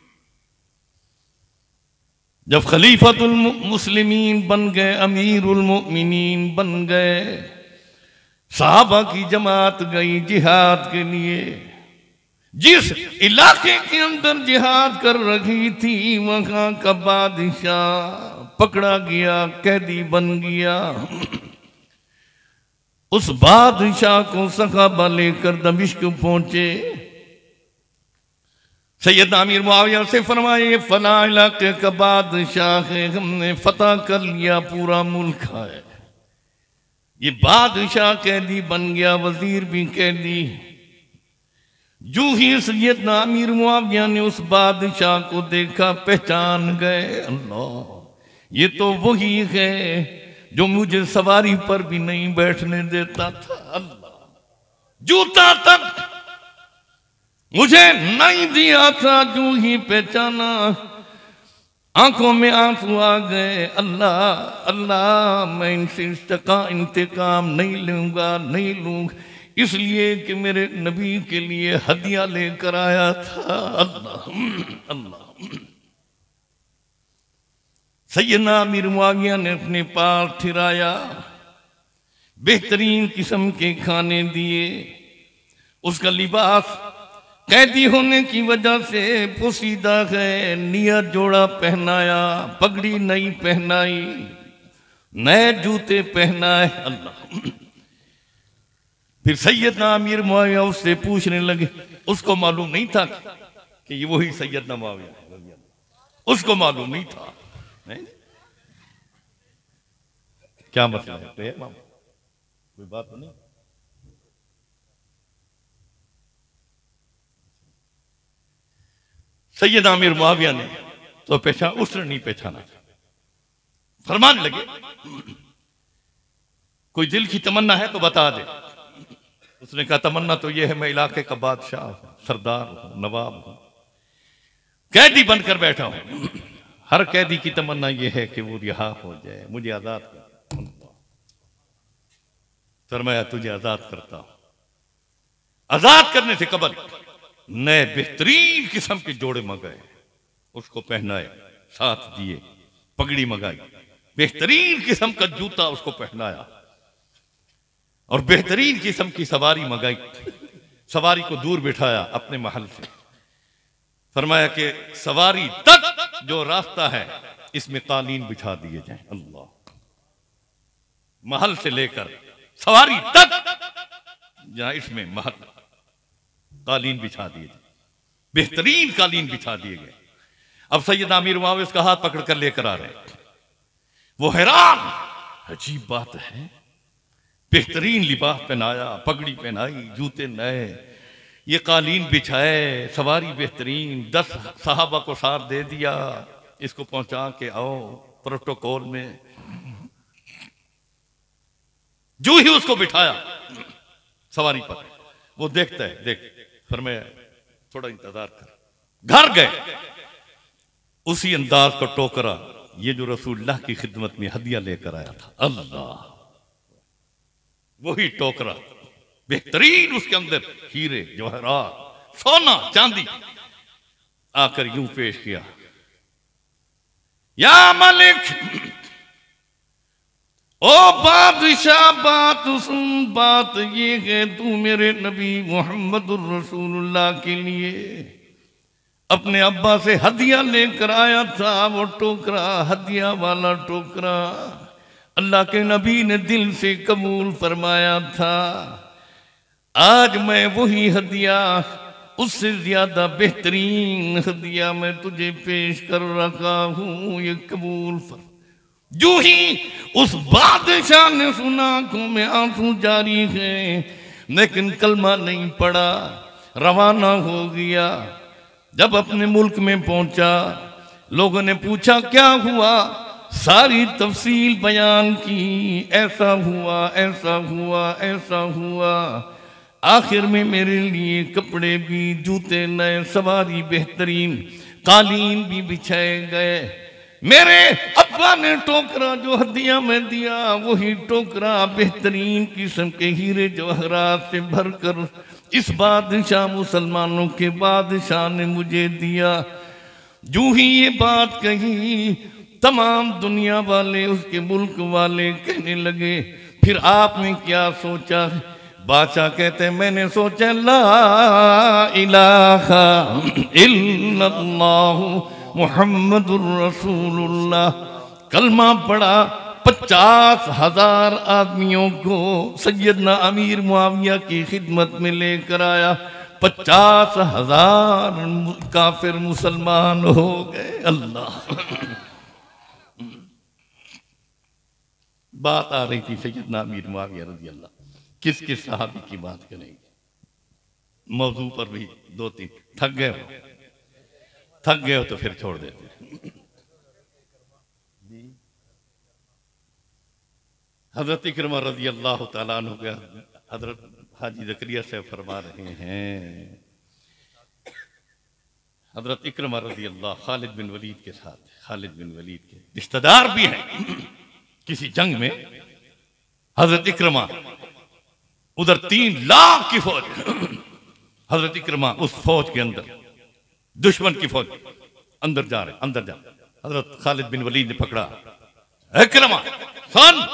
जब खलीफतुल मुस्लिमीन बन गए, अमीरुल मोमिनीन बन गए, सहाबा की जमात गई जिहाद के लिए। जिस इलाके के अंदर जिहाद कर रही थी, वहां का बादशाह पकड़ा गया, कैदी बन गया। उस बादशाह को सहाबा लेकर दमिश्क पहुंचे। सैयदना अमीर मुआविया से फरमाए, फला इलाके का बादशाह है, हमने फतह कर लिया, पूरा मुल्क है। ये बादशाह कैदी बन गया, वजीर भी कैदी। जो ही सैयदना अमीर मुआविया ने उस बादशाह को देखा, पहचान गए, अल्लाह ये तो वही है जो मुझे सवारी पर भी नहीं बैठने देता था। अल्लाह, जूता तक मुझे नहीं दिया था। जो ही पहचाना, आंखों में आंसू आ गए। अल्लाह अल्लाह, मैं इनसे इंतकाम नहीं लूंगा, नहीं लूंगा, इसलिए कि मेरे नबी के लिए हदिया लेकर आया था। अल्लाह अल्लाह। सैयदना अमीर मुआविया ने अपने पार ठिराया, बेहतरीन किस्म के खाने दिए। उसका लिबास कैदी होने की वजह से पोसीदा है, नया जोड़ा पहनाया, पगड़ी नई पहनाई, नए जूते पहनाए। अल्लाह। फिर सैयदना अमीर मुआविया उससे पूछने लगे, उसको मालूम नहीं था कि ये वही सैयदना मुआविया है, उसको मालूम नहीं था। नहीं? क्या मतलब है? कोई बात तो नहीं। सैयदना अमीर मुआविया ने तो उसने नहीं पहचाना। फरमान लगे, कोई दिल की तमन्ना है तो बता दे। उसने कहा, तमन्ना तो यह है, मैं इलाके का बादशाह हूं, सरदार हूं, नवाब हूं, कैदी बनकर बैठा हूं। हर कैदी की तमन्ना यह है कि वो रिहा हो जाए, मुझे आजाद कर। फरमाया, तुझे आजाद करता हूं। आजाद करने से कबल नए बेहतरीन किस्म के जोड़े मंगाए, उसको पहनाए, साथ दिए, पगड़ी मंगाई, बेहतरीन किस्म का जूता उसको पहनाया और बेहतरीन किस्म की सवारी मंगाई। सवारी को दूर बिठाया अपने महल से। फरमाया कि सवारी तक जो रास्ता है इसमें कालीन बिछा दिए जाए। अल्लाह, महल से लेकर सवारी तक जहां इसमें महल कालीन बिछा दिए जाए, बेहतरीन कालीन बिछा दिए गए। अब सैयद आमिर मुआविया उसका हाथ पकड़कर लेकर आ रहे हैं। वो हैरान, अजीब बात है, बेहतरीन लिबास पहनाया, पगड़ी पहनाई, जूते नए, ये कालीन बिछाए, सवारी बेहतरीन, 10 सहाबा को साथ दे दिया, इसको पहुंचा के आओ प्रोटोकॉल में। जो ही उसको बिठाया सवारी पर, वो देखता है, देख फरमाया थोड़ा इंतजार कर। घर गए, उसी अंदाज का टोकरा ये जो रसूलुल्लाह की खिदमत में हदिया लेकर आया था। अल्लाह, वही टोकरा बेहतरीन, उसके अंदर हीरे जवाहरात, सोना चांदी, आकर यूं पेश किया, या मलिक, ओ बादशाह बात सुन, बात ये है तू मेरे नबी मोहम्मदुर रसूलुल्लाह के लिए अपने अब्बा से हदिया लेकर आया था। वो टोकरा, हदिया वाला टोकरा अल्लाह के नबी ने दिल से कबूल फरमाया था। आज मैं वही हदिया, उससे ज्यादा बेहतरीन हदिया मैं तुझे पेश कर रखा हूं, ये कबूल फर। जो ही उस बादशाह ने सुना, आंखों में आंसू जारी है, लेकिन कलमा नहीं पड़ा, रवाना हो गया। जब अपने मुल्क में पहुंचा, लोगों ने पूछा क्या हुआ, सारी तफसील बयान की, ऐसा हुआ, ऐसा हुआ, ऐसा हुआ। आखिर में मेरे लिए कपड़े भी, जूते नए, सवारी बेहतरीन, कालीन भी बिछाए गए। मेरे अब्बा ने टोकरा जो हदिया में दिया, वही टोकरा बेहतरीन किस्म के हीरे जवाहरात से भरकर इस बादशाह, मुसलमानों के बादशाह ने मुझे दिया। जो ही ये बात कही, तमाम दुनिया वाले, उसके मुल्क वाले कहने लगे, फिर आपने क्या सोचा? बादशाह कहते, मैंने सोचा ला इलाहा इल्लल्लाह मुहम्मदुर रसूलुल्लाह, कलमा पढ़ा। 50,000 आदमियों को सैयदना अमीर मुआविया की खिदमत में लेकर आया। 50,000 काफिर मुसलमान हो गए। अल्लाह, बात आ रही थी सैयदना अमीर मुआविया रज़ी अल्लाह, किस किस सहाबी की बात करेंगे? मौजू पर भी 2-3 थक गए हो तो फिर छोड़ देते। हजरत इकरमा रज़ी अल्लाह तआला अन्हु के हजरत हाजी ज़करिया से फरमा रहे हैं, हजरत इकरमा रज़ी अल्लाह खालिद बिन वलीद के साथ, खालिद बिन वलीद के रिश्तेदार भी हैं। किसी जंग में हजरत इकरमा, उधर 3 लाख की फौज, हजरत इकरमा उस फौज के अंदर, दुश्मन की फौज अंदर जा रहे, अंदर जा। हजरत खालिद बिन वलीद ने पकड़ा, इकरमा सुन,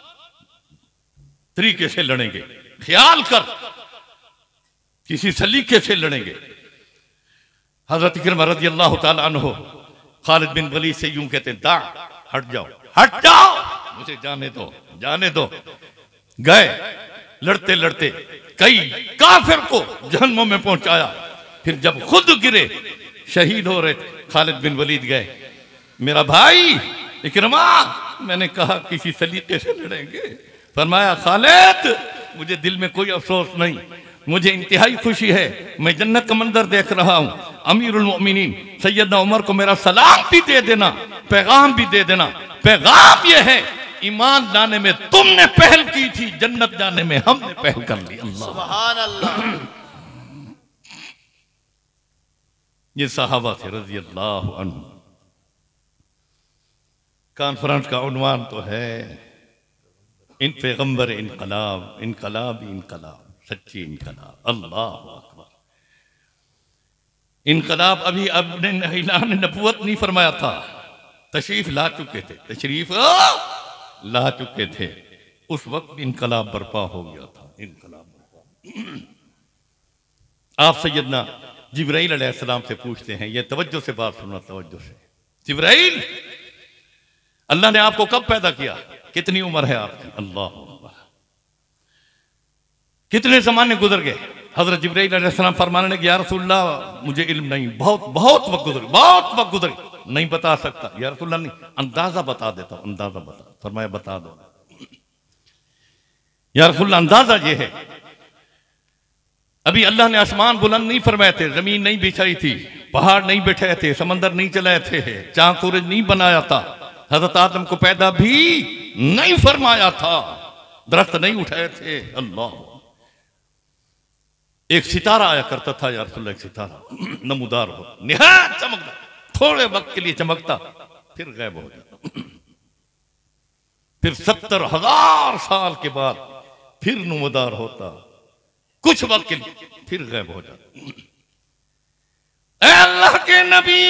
तरीके से लड़ेंगे, ख्याल कर, किसी सलीके से लड़ेंगे। हजरत इकरमा रज़ी अल्लाह तआला अन्हु खालिद बिन वलीद से यूं कहते, दा, हट जाओ, हट जाओ, मुझे जाने दो, जाने दो। गए, लड़ते लड़ते कई काफिर को जहन्नुम में पहुंचाया। फिर जब खुद गिरे, शहीद हो रहे, खालिद बिन वलीद गए, मेरा भाई इकरमा, मैंने कहा किसी सलीके से लड़ेंगे। फरमाया, खालिद मुझे दिल में कोई अफसोस नहीं, मुझे इंतहाई खुशी है, मैं जन्नत का मंजर देख रहा हूं। अमीरुल मोमिनीन सैयदना उमर को मेरा सलाम भी दे देना, पैगाम भी दे देना। पैगाम यह है, ईमान लाने में तुमने पहल की थी, जन्नत जाने में हमने पहल कर ली। अल्लाह, सुभान अल्लाह। ये सहाबा थे रज़ी अल्लाह अन्हु। कॉन्फ्रेंस का उन्वान तो है, इन पैगंबर इनकलाब, इनकलाब इनकलाब, सच्ची इनकलाब। अल्लाह अकबर। इनकलाब अभी अपने ऐलान नबूवत नहीं फरमाया था, तशरीफ ला चुके थे, तशरीफ ला चुके थे, उस वक्त इनकलाब बर्पा हो गया था। इनकलाब बर्पा। आप सैयदना जिब्राइल अलैहिस्सलाम से पूछते हैं, ये तवज्जो से बात सुनना, तवज्जो से। जिब्राइल, अल्लाह ने आपको कब पैदा किया? कितनी उम्र है आपकी? अल्लाह, कितने जमाने गुजर गए? हजरत जिब्राइल अलैहिस्सलाम फरमाने लगे, या रसूलल्लाह मुझे इल्म नहीं, बहुत वक्त गुजर, बहुत वक्त गुजर, नहीं बता सकता। या रसूलल्लाह, नहीं, अंदाजा बता देता हूं, अंदाजा बता। फरमाया, बता दो। या रसूलल्लाह, अंदाजा ये है, अभी अल्लाह ने आसमान बुलंद नहीं फरमाए थे, जमीन नहीं बिछाई थी, पहाड़ नहीं बैठाए थे, समंदर नहीं चलाए थे, चांद सूरज नहीं बनाया था, हजरत आदम को पैदा भी नहीं फरमाया था, दरख्त नहीं उठाए थे। अल्लाह, एक सितारा आया करता था या रसूलल्लाह, एक सितारा नमूदार हो, निहायत चमकता, थोड़े वक्त के लिए चमकता, फिर गायब हो जाता, फिर 70,000 साल के बाद फिर नमूदार होता, कुछ वक्त के लिए फिर गायब हो जाता। ऐ अल्लाह के नबी,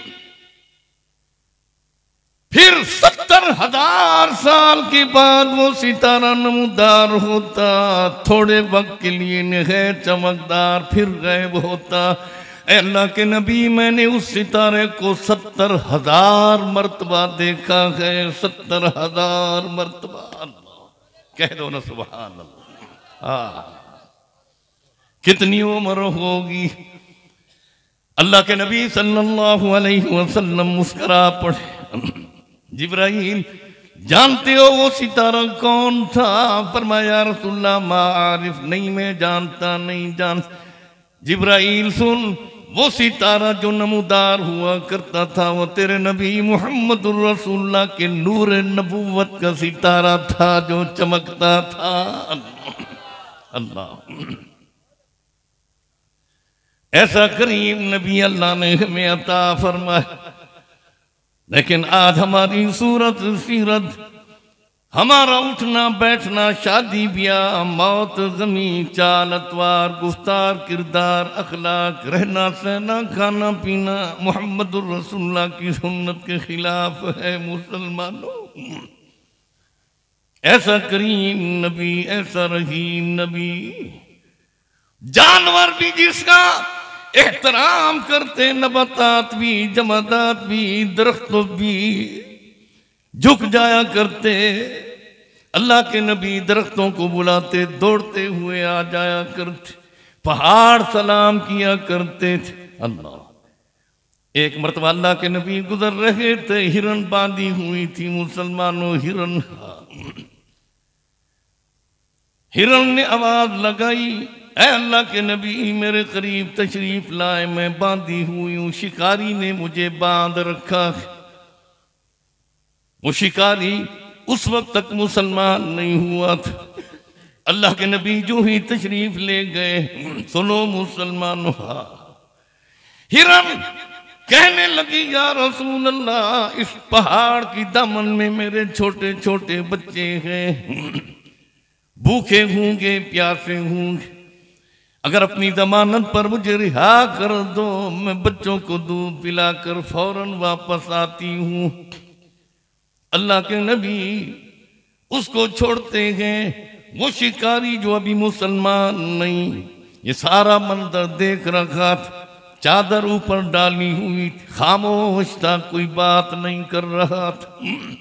फिर 70,000 साल के बाद वो सितारा नमूदार होता, थोड़े वक्त के लिए निहायत चमकदार, फिर गायब होता। ऐ अल्लाह के नबी, मैंने उस सितारे को 70,000 मर्तबा देखा है, 70,000 मर्तबा। अल्लाह, कह दो ना सुभान अल्लाह। कितनी उम्र होगी? अल्लाह के नबी सल्लल्लाहु अलैहि वसल्लम मुस्कुरा पड़े। जिब्राइल, जानते हो वो सितारा कौन था? फरमाया, रसूलल्लाह मारिफ, नहीं मैं जानता, नहीं जान। जिब्राइल, सुन, वो सितारा जो नमूदार हुआ करता था, वो तेरे नबी मुहम्मदुर रसूलुल्लाह के नूर नबूवत का सितारा था जो चमकता था। अल्लाह, ऐसा करीम नबी अल्लाह ने हमें अता फरमाया। लेकिन आज हमारी सूरत, सीरत, हमारा उठना बैठना, शादी ब्याह, मौत, गमी, चाल, अतवार, गुफ्तार, किरदार, अखलाक, रहना सहना, खाना पीना मुहम्मदुर रसूलुल्लाह की सुन्नत के खिलाफ है। मुसलमानों, ऐसा करीम नबी, ऐसा रहीम नबी, जानवर भी जिसका एहतराम करते, नबातात भी, जमादात भी, दरख्त भी झुक जाया करते। अल्लाह के नबी दरख्तों को बुलाते, दौड़ते हुए आ जाया करते, पहाड़ सलाम किया करते थे। अल्लाह, एक मरतबा अल्लाह के नबी गुजर रहे थे, हिरन बांधी हुई थी। मुसलमानों, हिरन ने आवाज लगाई, ऐ अल्लाह के नबी, मेरे करीब तशरीफ लाए, मैं बांधी हुई हूं, शिकारी ने मुझे बांध रखा। वो शिकारी उस वक्त तक मुसलमान नहीं हुआ था। अल्लाह के नबी जो ही तशरीफ ले गए, सुनो मुसलमानों, हिरन कहने लगी, या रसूल अल्लाह, इस पहाड़ की दामन में मेरे छोटे छोटे बच्चे हैं, भूखे होंगे, प्यासे होंगे, अगर अपनी जमानत पर मुझे रिहा कर दो, मैं बच्चों को दूध पिलाकर फौरन वापस आती हूं। अल्लाह के नबी उसको छोड़ते हैं। वो शिकारी जो अभी मुसलमान नहीं, ये सारा मंजर देख रखा था, चादर ऊपर डाली हुई, खामोश था, कोई बात नहीं कर रहा था।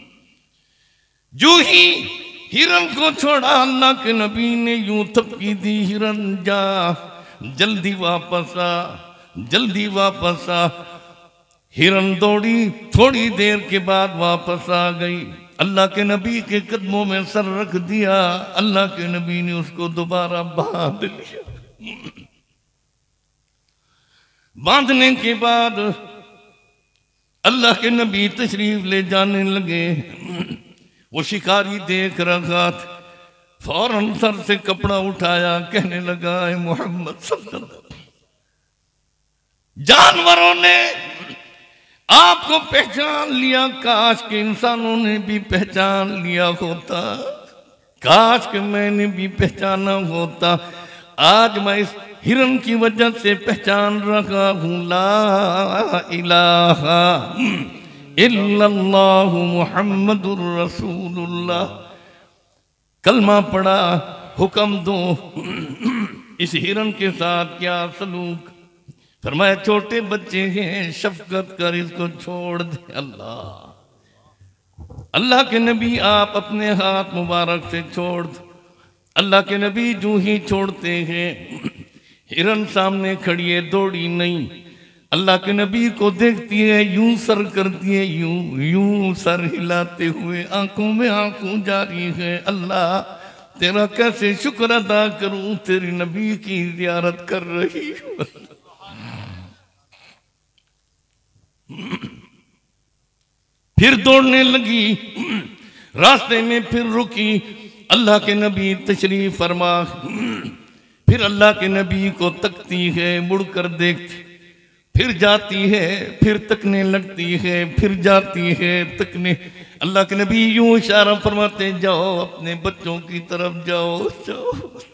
जो ही हिरन को छोड़ा, अल्लाह के नबी ने यूं थपकी दी, हिरन जा, जल्दी वापस आ, जल्दी वापस आ। हिरन दौड़ी, थोड़ी देर के बाद वापस आ गई, अल्लाह के नबी के कदमों में सर रख दिया। अल्लाह के नबी ने उसको दोबारा बांध लिया। बांधने के बाद अल्लाह के नबी तशरीफ ले जाने लगे। वो शिकारी देख रहा था, फौरन सर से कपड़ा उठाया, कहने लगा, मोहम्मद सल्लल्लाहु अलैहि वसल्लम, जानवरों ने आपको पहचान लिया, काश के इंसानों ने भी पहचान लिया होता, काश के मैंने भी पहचाना होता। आज मैं इस हिरन की वजह से पहचान रहा हूं, ला इलाहा इल्लल्लाह मुहम्मदुर रसूलुल्लाह। कलमा पढ़ा, हुक्म दो इस हिरन के साथ क्या सलूक, फरमाया छोटे बच्चे हैं, शफकत कर इसको छोड़ दे। अल्लाह के नबी आप अपने हाथ मुबारक से छोड़ दो। अल्लाह के नबी जो ही छोड़ते हैं, हिरन सामने खड़ी है, दौड़ी नहीं, अल्लाह के नबी को देखती है, यूं सर करती है, यूं यूं सर हिलाते हुए आंखों में आंसू जारी है। अल्लाह तेरा कैसे शुक्र अदा करूं, तेरे नबी की ज़ियारत कर रही हूं। फिर दौड़ने लगी, रास्ते में फिर रुकी, अल्लाह के नबी तशरीफ फरमा, फिर अल्लाह के नबी को तकती है, मुड़कर देखती, फिर जाती है, फिर तकने लगती है, फिर जाती है, तकने। अल्लाह के नबी यूं इशारा फरमाते, जाओ अपने बच्चों की तरफ जाओ, जाओ।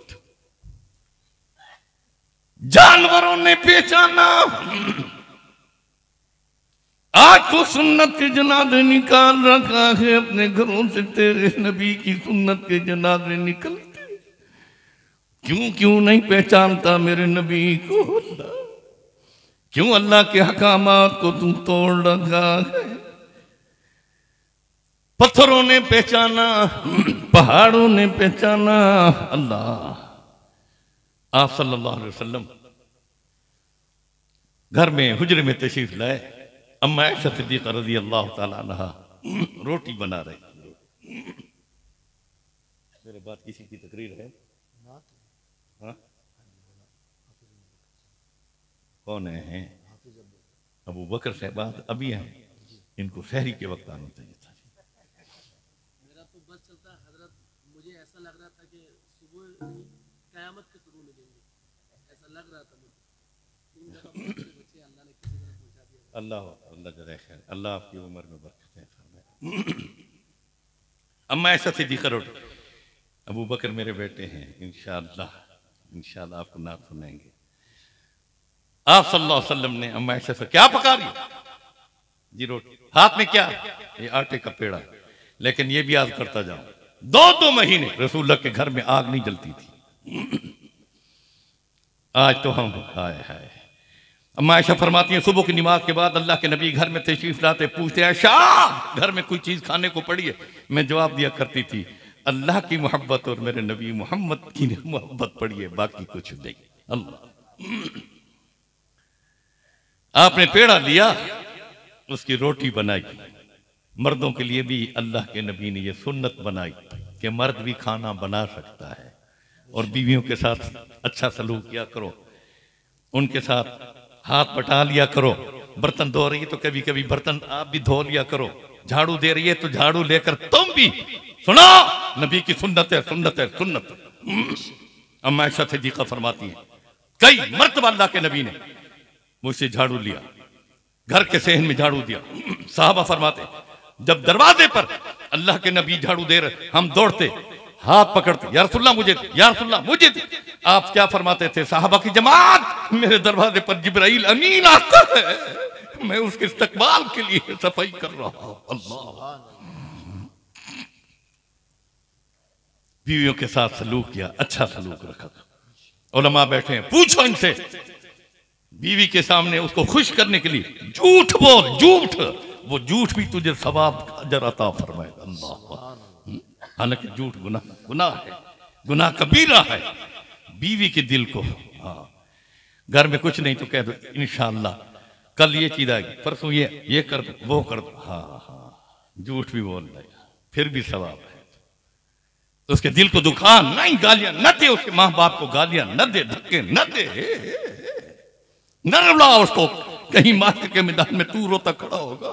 जानवरों ने पहचाना, आज तो सुन्नत के जनाजे निकाल रखा है, अपने घरों से तेरे नबी की सुन्नत के जनाजे निकलते, क्यों क्यों नहीं पहचानता मेरे नबी को? क्यों अल्लाह के हकामात को तू तोड़ रखा है? पत्थरों ने पहचाना, पहाड़ों ने पहचाना। अल्लाह, आप सल्लल्लाहु अलैहि वसल्लम घर में हुजरे में तशरीफ लाए। अम्मा आयशा सिद्दीक़ा रज़ी अल्लाह ताला अन्हा रोटी बना रही। मेरे बाद किसी की तकरीर है? हाँ? कौन है? अबू बकर साहब अभी हैं, इनको शहरी के वक्त आना चाहिए था। मेरा तो बस चलता है हजरत, मुझे ऐसा लग रहा था कि सुबह क़यामत के शुरू मिलेंगे, ऐसा लग रहा था मुझे। बच्चे अल्लाह ने किसी तरह पहुंचा दिया। अल्लाह जज़ाए खैर, अल्लाह आपकी उम्र में बरकतें फरमाए। अम्मा ऐसा सिद्दीक़ा रोटी, अबू बकर मेरे बेटे हैं, इंशाअल्लाह आपको नात सुनाएंगे। आप सल्लल्लाहु अलैहि वसल्लम ने अम्मा ऐसा से क्या पका रही जी? रोटी। हाथ में क्या? ये आटे का पेड़ा। लेकिन ये भी याद करता जाओ, 2 महीने रसूलुल्लाह के घर में आग नहीं जलती थी। आज तो हम हाय। अम्मा आयशा फरमाती हैं, सुबह की नमाज के बाद अल्लाह के नबी घर में तशरीफ लाते, पूछते आयशा घर में कोई चीज खाने को पड़ी है? मैं जवाब दिया करती थी, अल्लाह की मोहब्बत और मेरे नबी मोहम्मद की मोहब्बत पड़ी है, बाकी कुछ नहीं। अल्लाह, आपने पेड़ा लिया, उसकी रोटी बनाई। मर्दों के लिए भी अल्लाह के नबी ने यह सुन्नत बनाई कि मर्द भी खाना बना सकता है, और बीवियों के साथ अच्छा सलूक किया करो, उनके साथ हाथ बटा लिया करो। बर्तन धो रही है तो कभी कभी बर्तन आप भी धो लिया करो, झाड़ू दे रही है तो झाड़ू लेकर तुम भी सुनो, नबी की सुन्नत है, सुन्नत है, सुन्नत। अम्मा आयशा सिद्दीक़ा फरमाती है, कई मर्तबा अल्लाह के नबी ने मुझसे झाड़ू लिया, घर के सहन में झाड़ू दिया। साहबा फरमाते, जब दरवाजे पर अल्लाह के नबी झाड़ू दे रहे, हम दौड़ते, हाथ पकड़ते, या रसूलल्लाह मुझे दे, या रसूलल्लाह मुझे दे। आप क्या फरमाते थे? साहबा की जमात, मेरे दरवाजे पर जिब्राइल अमीन आता है, मैं उसके इस्तकबाल के लिए सफाई कर रहा हूं। अल्लाह, बीवियों के साथ सलूक किया, अच्छा सलूक रखा। उलमा बैठे हैं, पूछो इनसे, बीवी के सामने उसको खुश करने के लिए झूठ बोल, झूठ, वो झूठ भी तुझे सवाब अजर अता फरमाएगा। अल्लाह, हालांकि झूठ गुनाह है, गुनाह कबीरा है। बीवी के दिल को, हाँ, घर में कुछ नहीं तो कह दो इंशाअल्लाह कल ये चीज आएगी, परसों ये कर दो, वो कर दो, हाँ, झूठ भी बोल रहे, फिर भी सवाब है। तो उसके दिल को दुखा नहीं, गालियां न दे, उसके माँ बाप को गालियां न दे, धक्के न दे, न रुला उसको, कहीं मास्टर के मैदान में तू रोता खड़ा होगा।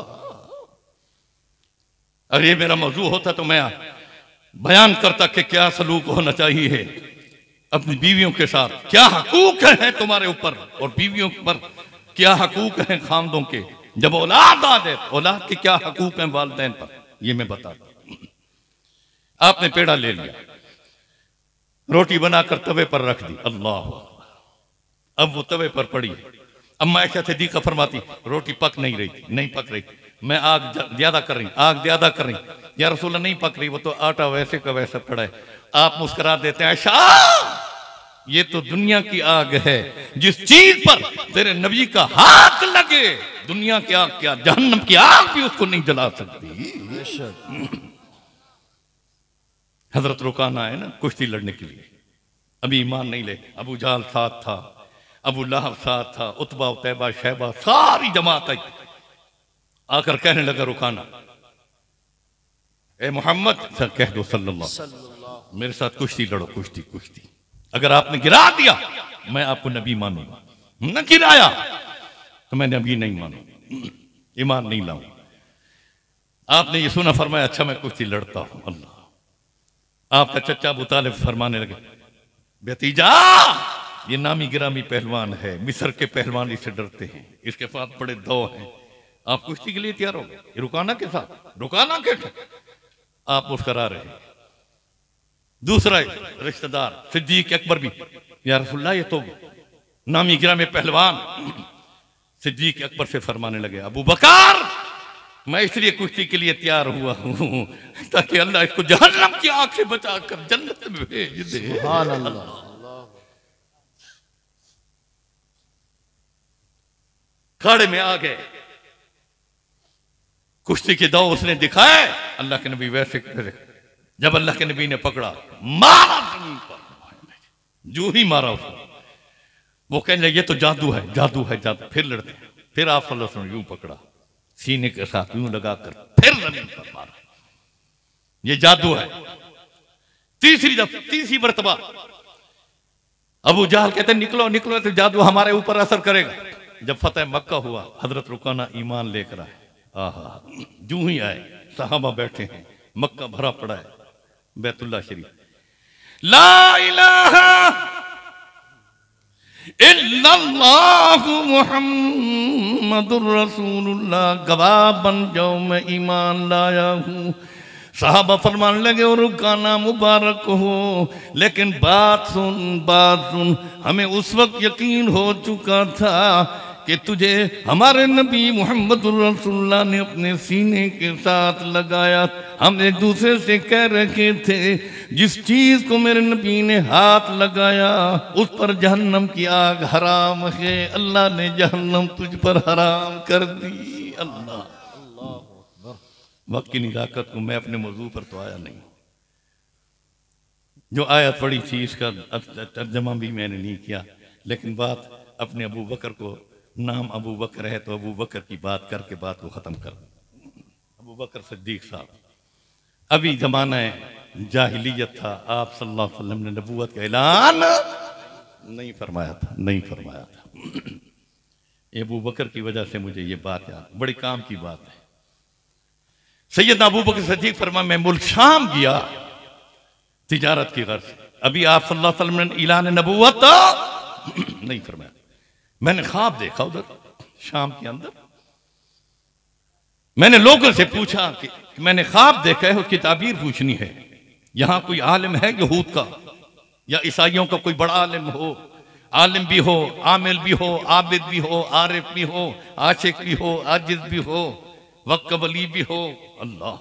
अरे ये मेरा मौजू होता तो मैं बयान करता कि क्या सलूक होना चाहिए अपनी बीवियों के साथ, क्या हकूक हैं तुम्हारे ऊपर, और बीवियों पर क्या हकूक हैं खामदों के। जब औलाद आ जाए, औलाद के क्या हकूक हैं वालिदैन पर, ये मैं बताता। आपने पेड़ा ले लिया, रोटी बनाकर तवे पर रख दी, अल्लाह, अब वो तवे पर पड़ी। अम्मा आयशा सिद्दीक़ा फरमाती, रोटी पक नहीं रही थी, नहीं पक रही, मैं आग ज्यादा कर रही, आग ज्यादा कर रही, या रसूलल्लाह नहीं पक रही, वो तो आटा वैसे का वैसा पड़ा है। आप मुस्कुरा देते हैं, आयशा ये तो दुनिया की आग है, जिस चीज पर तेरे नबी का हाथ लगे दुनिया की आग क्या, जहन्नम की आग भी उसको नहीं जला सकती। हजरत रुकाना है ना कुश्ती लड़ने के लिए, अभी ईमान नहीं ले, अबू जाल साथ था, अबू लहब साथ था, उतबा उतैबा शैबा सारी जमात आई, आकर कहने लगा रुकाना, ए मोहम्मद कह दो सल्लल्लाहु मेरे साथ कुश्ती लड़ो, कुश्ती कुश्ती, अगर आपने गिरा दिया मैं आपको नबी मानूंगा, न गिराया तो मैं नबी नहीं मानूंगा, ईमान नहीं लाऊंगा। आपने ये सुना, फरमाया अच्छा मैं कुश्ती लड़ता हूं। अल्लाह, आपका चचा अबू तालिब फरमाने लगे, भतीजा ये नामी गिरामी पहलवान है, मिस्र के पहलवान इससे डरते हैं, इसके पास बड़े दो हैं, आप कुश्ती के लिए तैयार हो गए रुकाना के साथ, रुकाना के साथ आप मुस्करा रहे हैं। दूसरा रिश्तेदार सिद्दीक अकबर भी, या रसूलल्लाह ये तो नामी गिरामी पहलवान, सिद्दीक अकबर से फरमाने लगे, अबू बकर मैं इसलिए कुश्ती के लिए तैयार हुआ हूं ताकि अल्लाह इसको जहन्नम की आग से बचाकर जन्नत में भेज दे। सुभान अल्लाह। खाड़े में आ गए, कुश्ती के दो उसने दिखाए, अल्लाह के नबी वैसे करे, जब अल्लाह के नबी ने पकड़ा मारा जमीन पर, जो ही मारा उसको, वो कहने लगे ये तो जादू है, जादू है, जादू। फिर लड़ते, फिर आप सल्लल्लाहु अलैहि वसल्लम यूं पकड़ा, सीने के साथ यूं लगाकर फिर जमीन पर मारा, ये जादू है। तीसरी मरतबा अबू जहल कहते निकलो निकलो, तो जादू हमारे ऊपर असर करेगा। जब फतेह मक्का हुआ, हजरत रुकाना ईमान लेकर आए, आहा जूं ही आए सहाबा बैठे हैं, मक्का भरा पड़ा है, बैतुल्लाह शरीफ, ला इलाहा इल्लल्लाहु मुहम्मदुर रसूलुल्लाह, गवाह बन जाओ मैं ईमान लाया हूं। साहबा फरमान लगे और रुकाना मुबारक हो, लेकिन बात सुन, हमें उस वक्त यकीन हो चुका था कि तुझे हमारे नबी मोहम्मद रसूलुल्लाह ने अपने सीने के साथ लगाया। हम एक दूसरे से कह रहे थे जिस चीज को मेरे नबी ने हाथ लगाया उस पर जहन्नम की आग हराम है, अल्लाह ने जहन्नम तुझ पर हराम कर दी। अल्लाह वक्त की निजाकत को मैं अपने मौजू पर तो आया नहीं, जो आयत पड़ी थी इसका तर्जमा भी मैंने नहीं किया, लेकिन बात अपने अबू बकर को, नाम अबू बकर है तो अबू बकर की बात करके बात को ख़त्म कर। अबू बकर सिद्दीक साहब, अभी ज़माना जाहिलियत था, आप सल्लल्लाहु अलैहि वसल्लम ने नबूवत का ऐलान नहीं फरमाया था। अबू बकर की वजह से मुझे ये बात याद, बड़ी काम की बात है। सैयदना अबू बकर सिद्दीक फरमा, मैं मुल्क शाम गया तिजारत की गर्ज से, अभी आप सल्लल्लाहु अलैहि वसल्लम ने ऐलान नबूवत नहीं फरमाया। मैंने ख्वाब देखा उधर शाम के अंदर, मैंने लोगों से पूछा कि मैंने ख्वाब देखा है, उसकी ताबीर पूछनी है। यहां कोई आलिम है यहूद का या ईसाइयों का, कोई बड़ा आलिम हो, आलिम भी हो, आमिल भी हो, आबिद भी हो, आरिफ भी हो, आशिक भी हो, आजिज भी हो, वक्क वली भी हो। अल्लाह,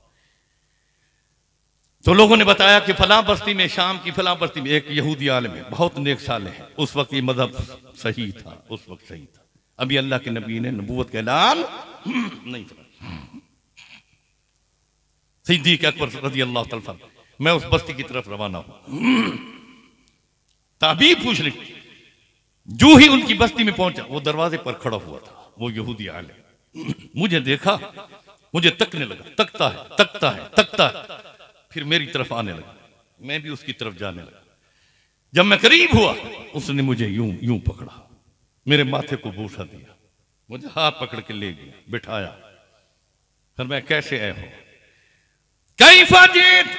तो लोगों ने बताया कि फलां बस्ती में, शाम की फलां बस्ती में एक यहूदी आलिम है, बहुत नेक साले हैं। उस वक्त ये मजहब सही था, उस वक्त सही था। अभी अल्लाह के नबी ने नबूवत का ऐलान नहीं किया। सिद्दीक अकबर रज़ी अल्लाह तआला, मैं उस बस्ती की तरफ रवाना हूं ताबीर पूछने। जो ही उनकी बस्ती में पहुंचा, वो दरवाजे पर खड़ा हुआ था, वो यहूदी आलिम। मुझे देखा, मुझे तकने लगा, तकता है, फिर मेरी तरफ आने लगा, मैं भी उसकी तरफ जाने लगा। जब मैं करीब हुआ, उसने मुझे यूं यूं पकड़ा, मेरे माथे को बूसा दिया, मुझे हाथ पकड़ के ले गया, बिठाया। फिर मैं कैसे आए हो, कैफा जीत,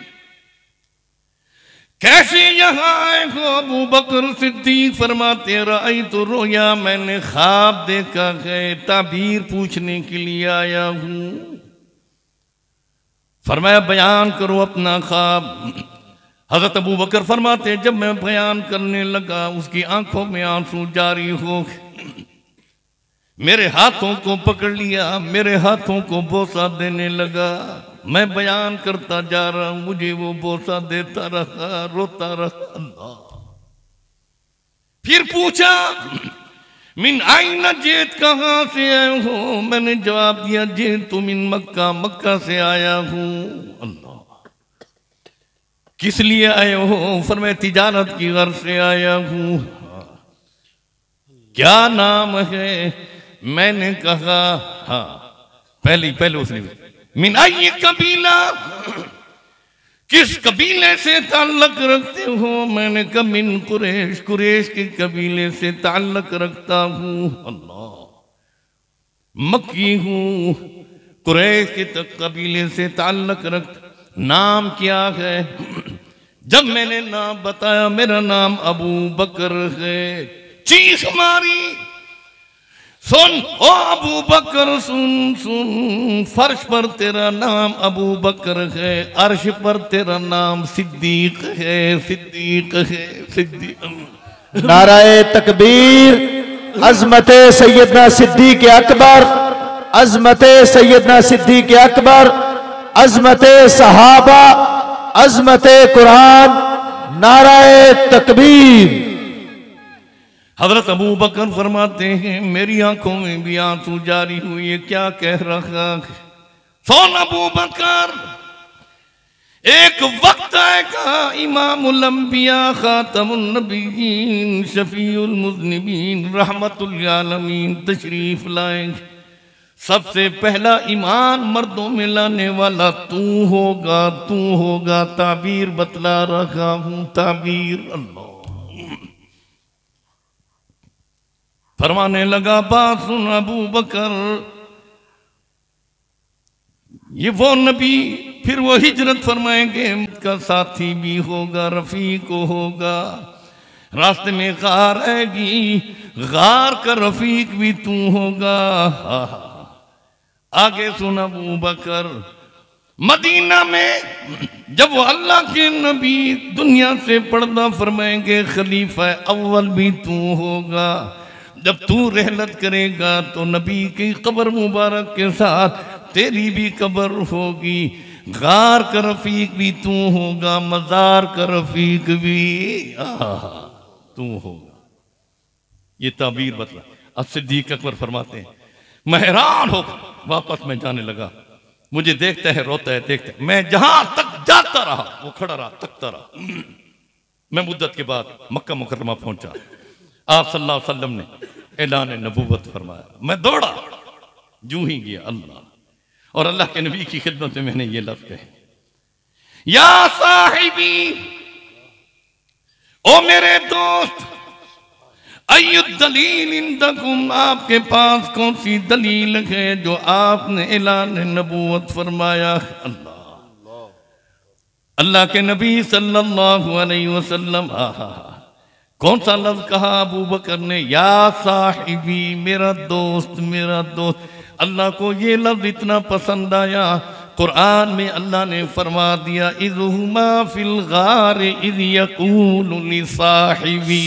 कैसे यहां आए हो अबू बकर सिद्दीक? फरमाते रही तो रोया, मैंने ख्वाब देखा है, ताबीर पूछने के लिए आया हूं। फरमाया बयान करो अपना ख्वाब। हजरत अबू बकर फरमाते जब मैं बयान करने लगा, उसकी आंखों में आंसू जारी हो, मेरे हाथों को पकड़ लिया, मेरे हाथों को बोसा देने लगा। मैं बयान करता जा रहा हूं, मुझे वो बोसा देता रहा, रोता रहा। अल्लाह, फिर पूछा मिन आइना जेत, कहाँ से आए हो? मैंने जवाब दिया जेत तो मिन मक्का, मक्का से आया हूँ। अल्लाह, किस लिए आए हो? फरमाया तिजारत की गर्ज से आया हूँ। क्या नाम है? मैंने कहा हाँ, पहले उसने मिन आई कबीला, किस कबीले से ताल्लुक रखते हो? मैंने कहा मिन कुरैश, कुरैश के कबीले से ताल्लुक रखता हूँ। अल्लाह, मक्की हूँ, कुरैश के कबीले से ताल्लुक रख। नाम क्या है? जब मैंने नाम बताया मेरा नाम अबू बकर है, चीख मारी सुन ओ अबू बकर, सुन सुन, फर्श पर तेरा नाम अबू बकर है, अर्श पर तेरा नाम सिद्दीक है, सिद्दीक है, सिद्दीक। नाराए तकबीर, अजमते सैयदना सिद्दीक अकबर, अजमते सैयदना सिद्दीक अकबर, अजमते सहाबा, अजमते कुरान, नाराए तकबीर। हजरत अबू बकर फरमाते हैं मेरी आंखों में भी आंसू जारी हुए, ये क्या कह रहा है? सोन अबू बकर, एक वक्त आएगा इमामुल अंबिया, खातमुन नबीयीन, शफीउल मुज़निबीन, रहमतुल लिल आलमीन तशरीफ लाएंगे। सबसे पहला ईमान मर्दों में लाने वाला तू होगा, तू होगा। ताबीर बतला रहा हूं, ताबीर। अल्लाह फरमाने लगा बात सुन अबू बकर, ये वो नबी फिर वो हिजरत फरमाएंगे, का साथी भी होगा, रफीक होगा। रास्ते में गार आएगी, गार का रफीक भी तू होगा। आगे सुन अबू बकर, मदीना में जब वो अल्लाह के नबी दुनिया से पर्दा फरमाएंगे, खलीफा अव्वल भी तू होगा। जब तू रहलत करेगा तो नबी की कब्र मुबारक के साथ तेरी भी कब्र होगी। गार का रफीक भी तू होगा, मजार का रफीक भी तू होगा। ये ताबीर बतला। अब सिद्दीक अकबर फरमाते हैं मैं हैरान हो वापस में जाने लगा, मुझे देखता है रोता है, देखता है। मैं जहां तक जाता रहा वो खड़ा रहा, तकता रहा। मैं मुद्दत के बाद मक्का मुकर्रमा पहुंचा, आप सल्लल्लाहु अलैहि वसल्लम ने ऐलान नबूवत फरमाया। मैं दौड़ा, जूं ही गया अल्लाह और अल्लाह के नबी की खिदमत में मैंने ये लफ्ज़ कहे, या साहिबी, ओ मेरे दोस्त, अय्युद्दलील इंदकुम, आपके पास कौन सी दलील है जो आपने ऐलान नबूवत फरमाया? अल्लाह के नबी सल्लल्लाहु अलैहि वसल्लम कौन सा लफ्ज कहा अबू बकर ने? या साहिबी, मेरा दोस्त, मेरा दोस्त। अल्लाह को ये लफ्ज इतना पसंद आया, कुरान में अल्लाह ने फरमा दिया इज़हुमा फिल गार इज़ यक़ूलु लिसाहिबी।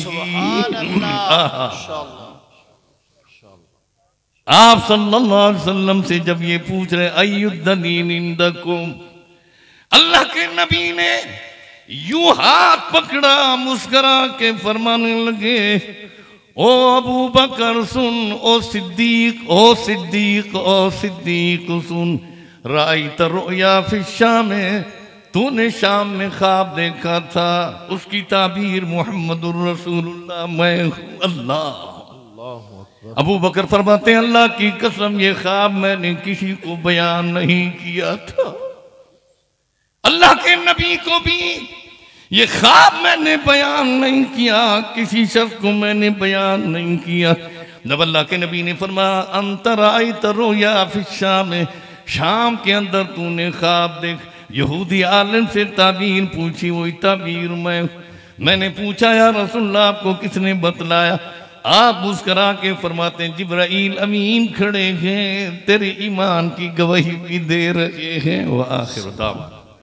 आप सल्लल्लाहु अलैहि वसल्लम से जब ये पूछ रहे अय्युद्दलील इंदकुम, अल्लाह के नबी ने यूं हाथ पकड़ा, मुस्करा के फरमाने लगे ओ अबू बकर सुन, ओ सिद्दीक, ओ सिद्दीक, ओ सिद्दीक सुन, रायत रुया फिश शाम, तूने शाम में ख्वाब देखा था, उसकी ताबीर मुहम्मदुर रसूलुल्लाह मैं हूं। अल्लाह। अबू बकर फरमाते हैं अल्लाह की कसम ये ख्वाब मैंने किसी को बयान नहीं किया था, अल्लाह के नबी को भी ये ख्वाब मैंने बयान नहीं किया, किसी शख्स को मैंने बयान नहीं किया। जब अल्लाह के नबी ने फरमाया अंतराई तरो या फिशाम, शाम के अंदर तूने ख्वाब देख, यहूदी आलिम से ताबीर पूछी, वही ताबीर मैंने पूछा या रसूलल्लाह आपको किसने बतलाया? आप मुस्करा के फरमाते हैं जिब्राइल अमीन खड़े हैं, तेरे ईमान की गवाही भी दे रहे हैं। व आखिर दावा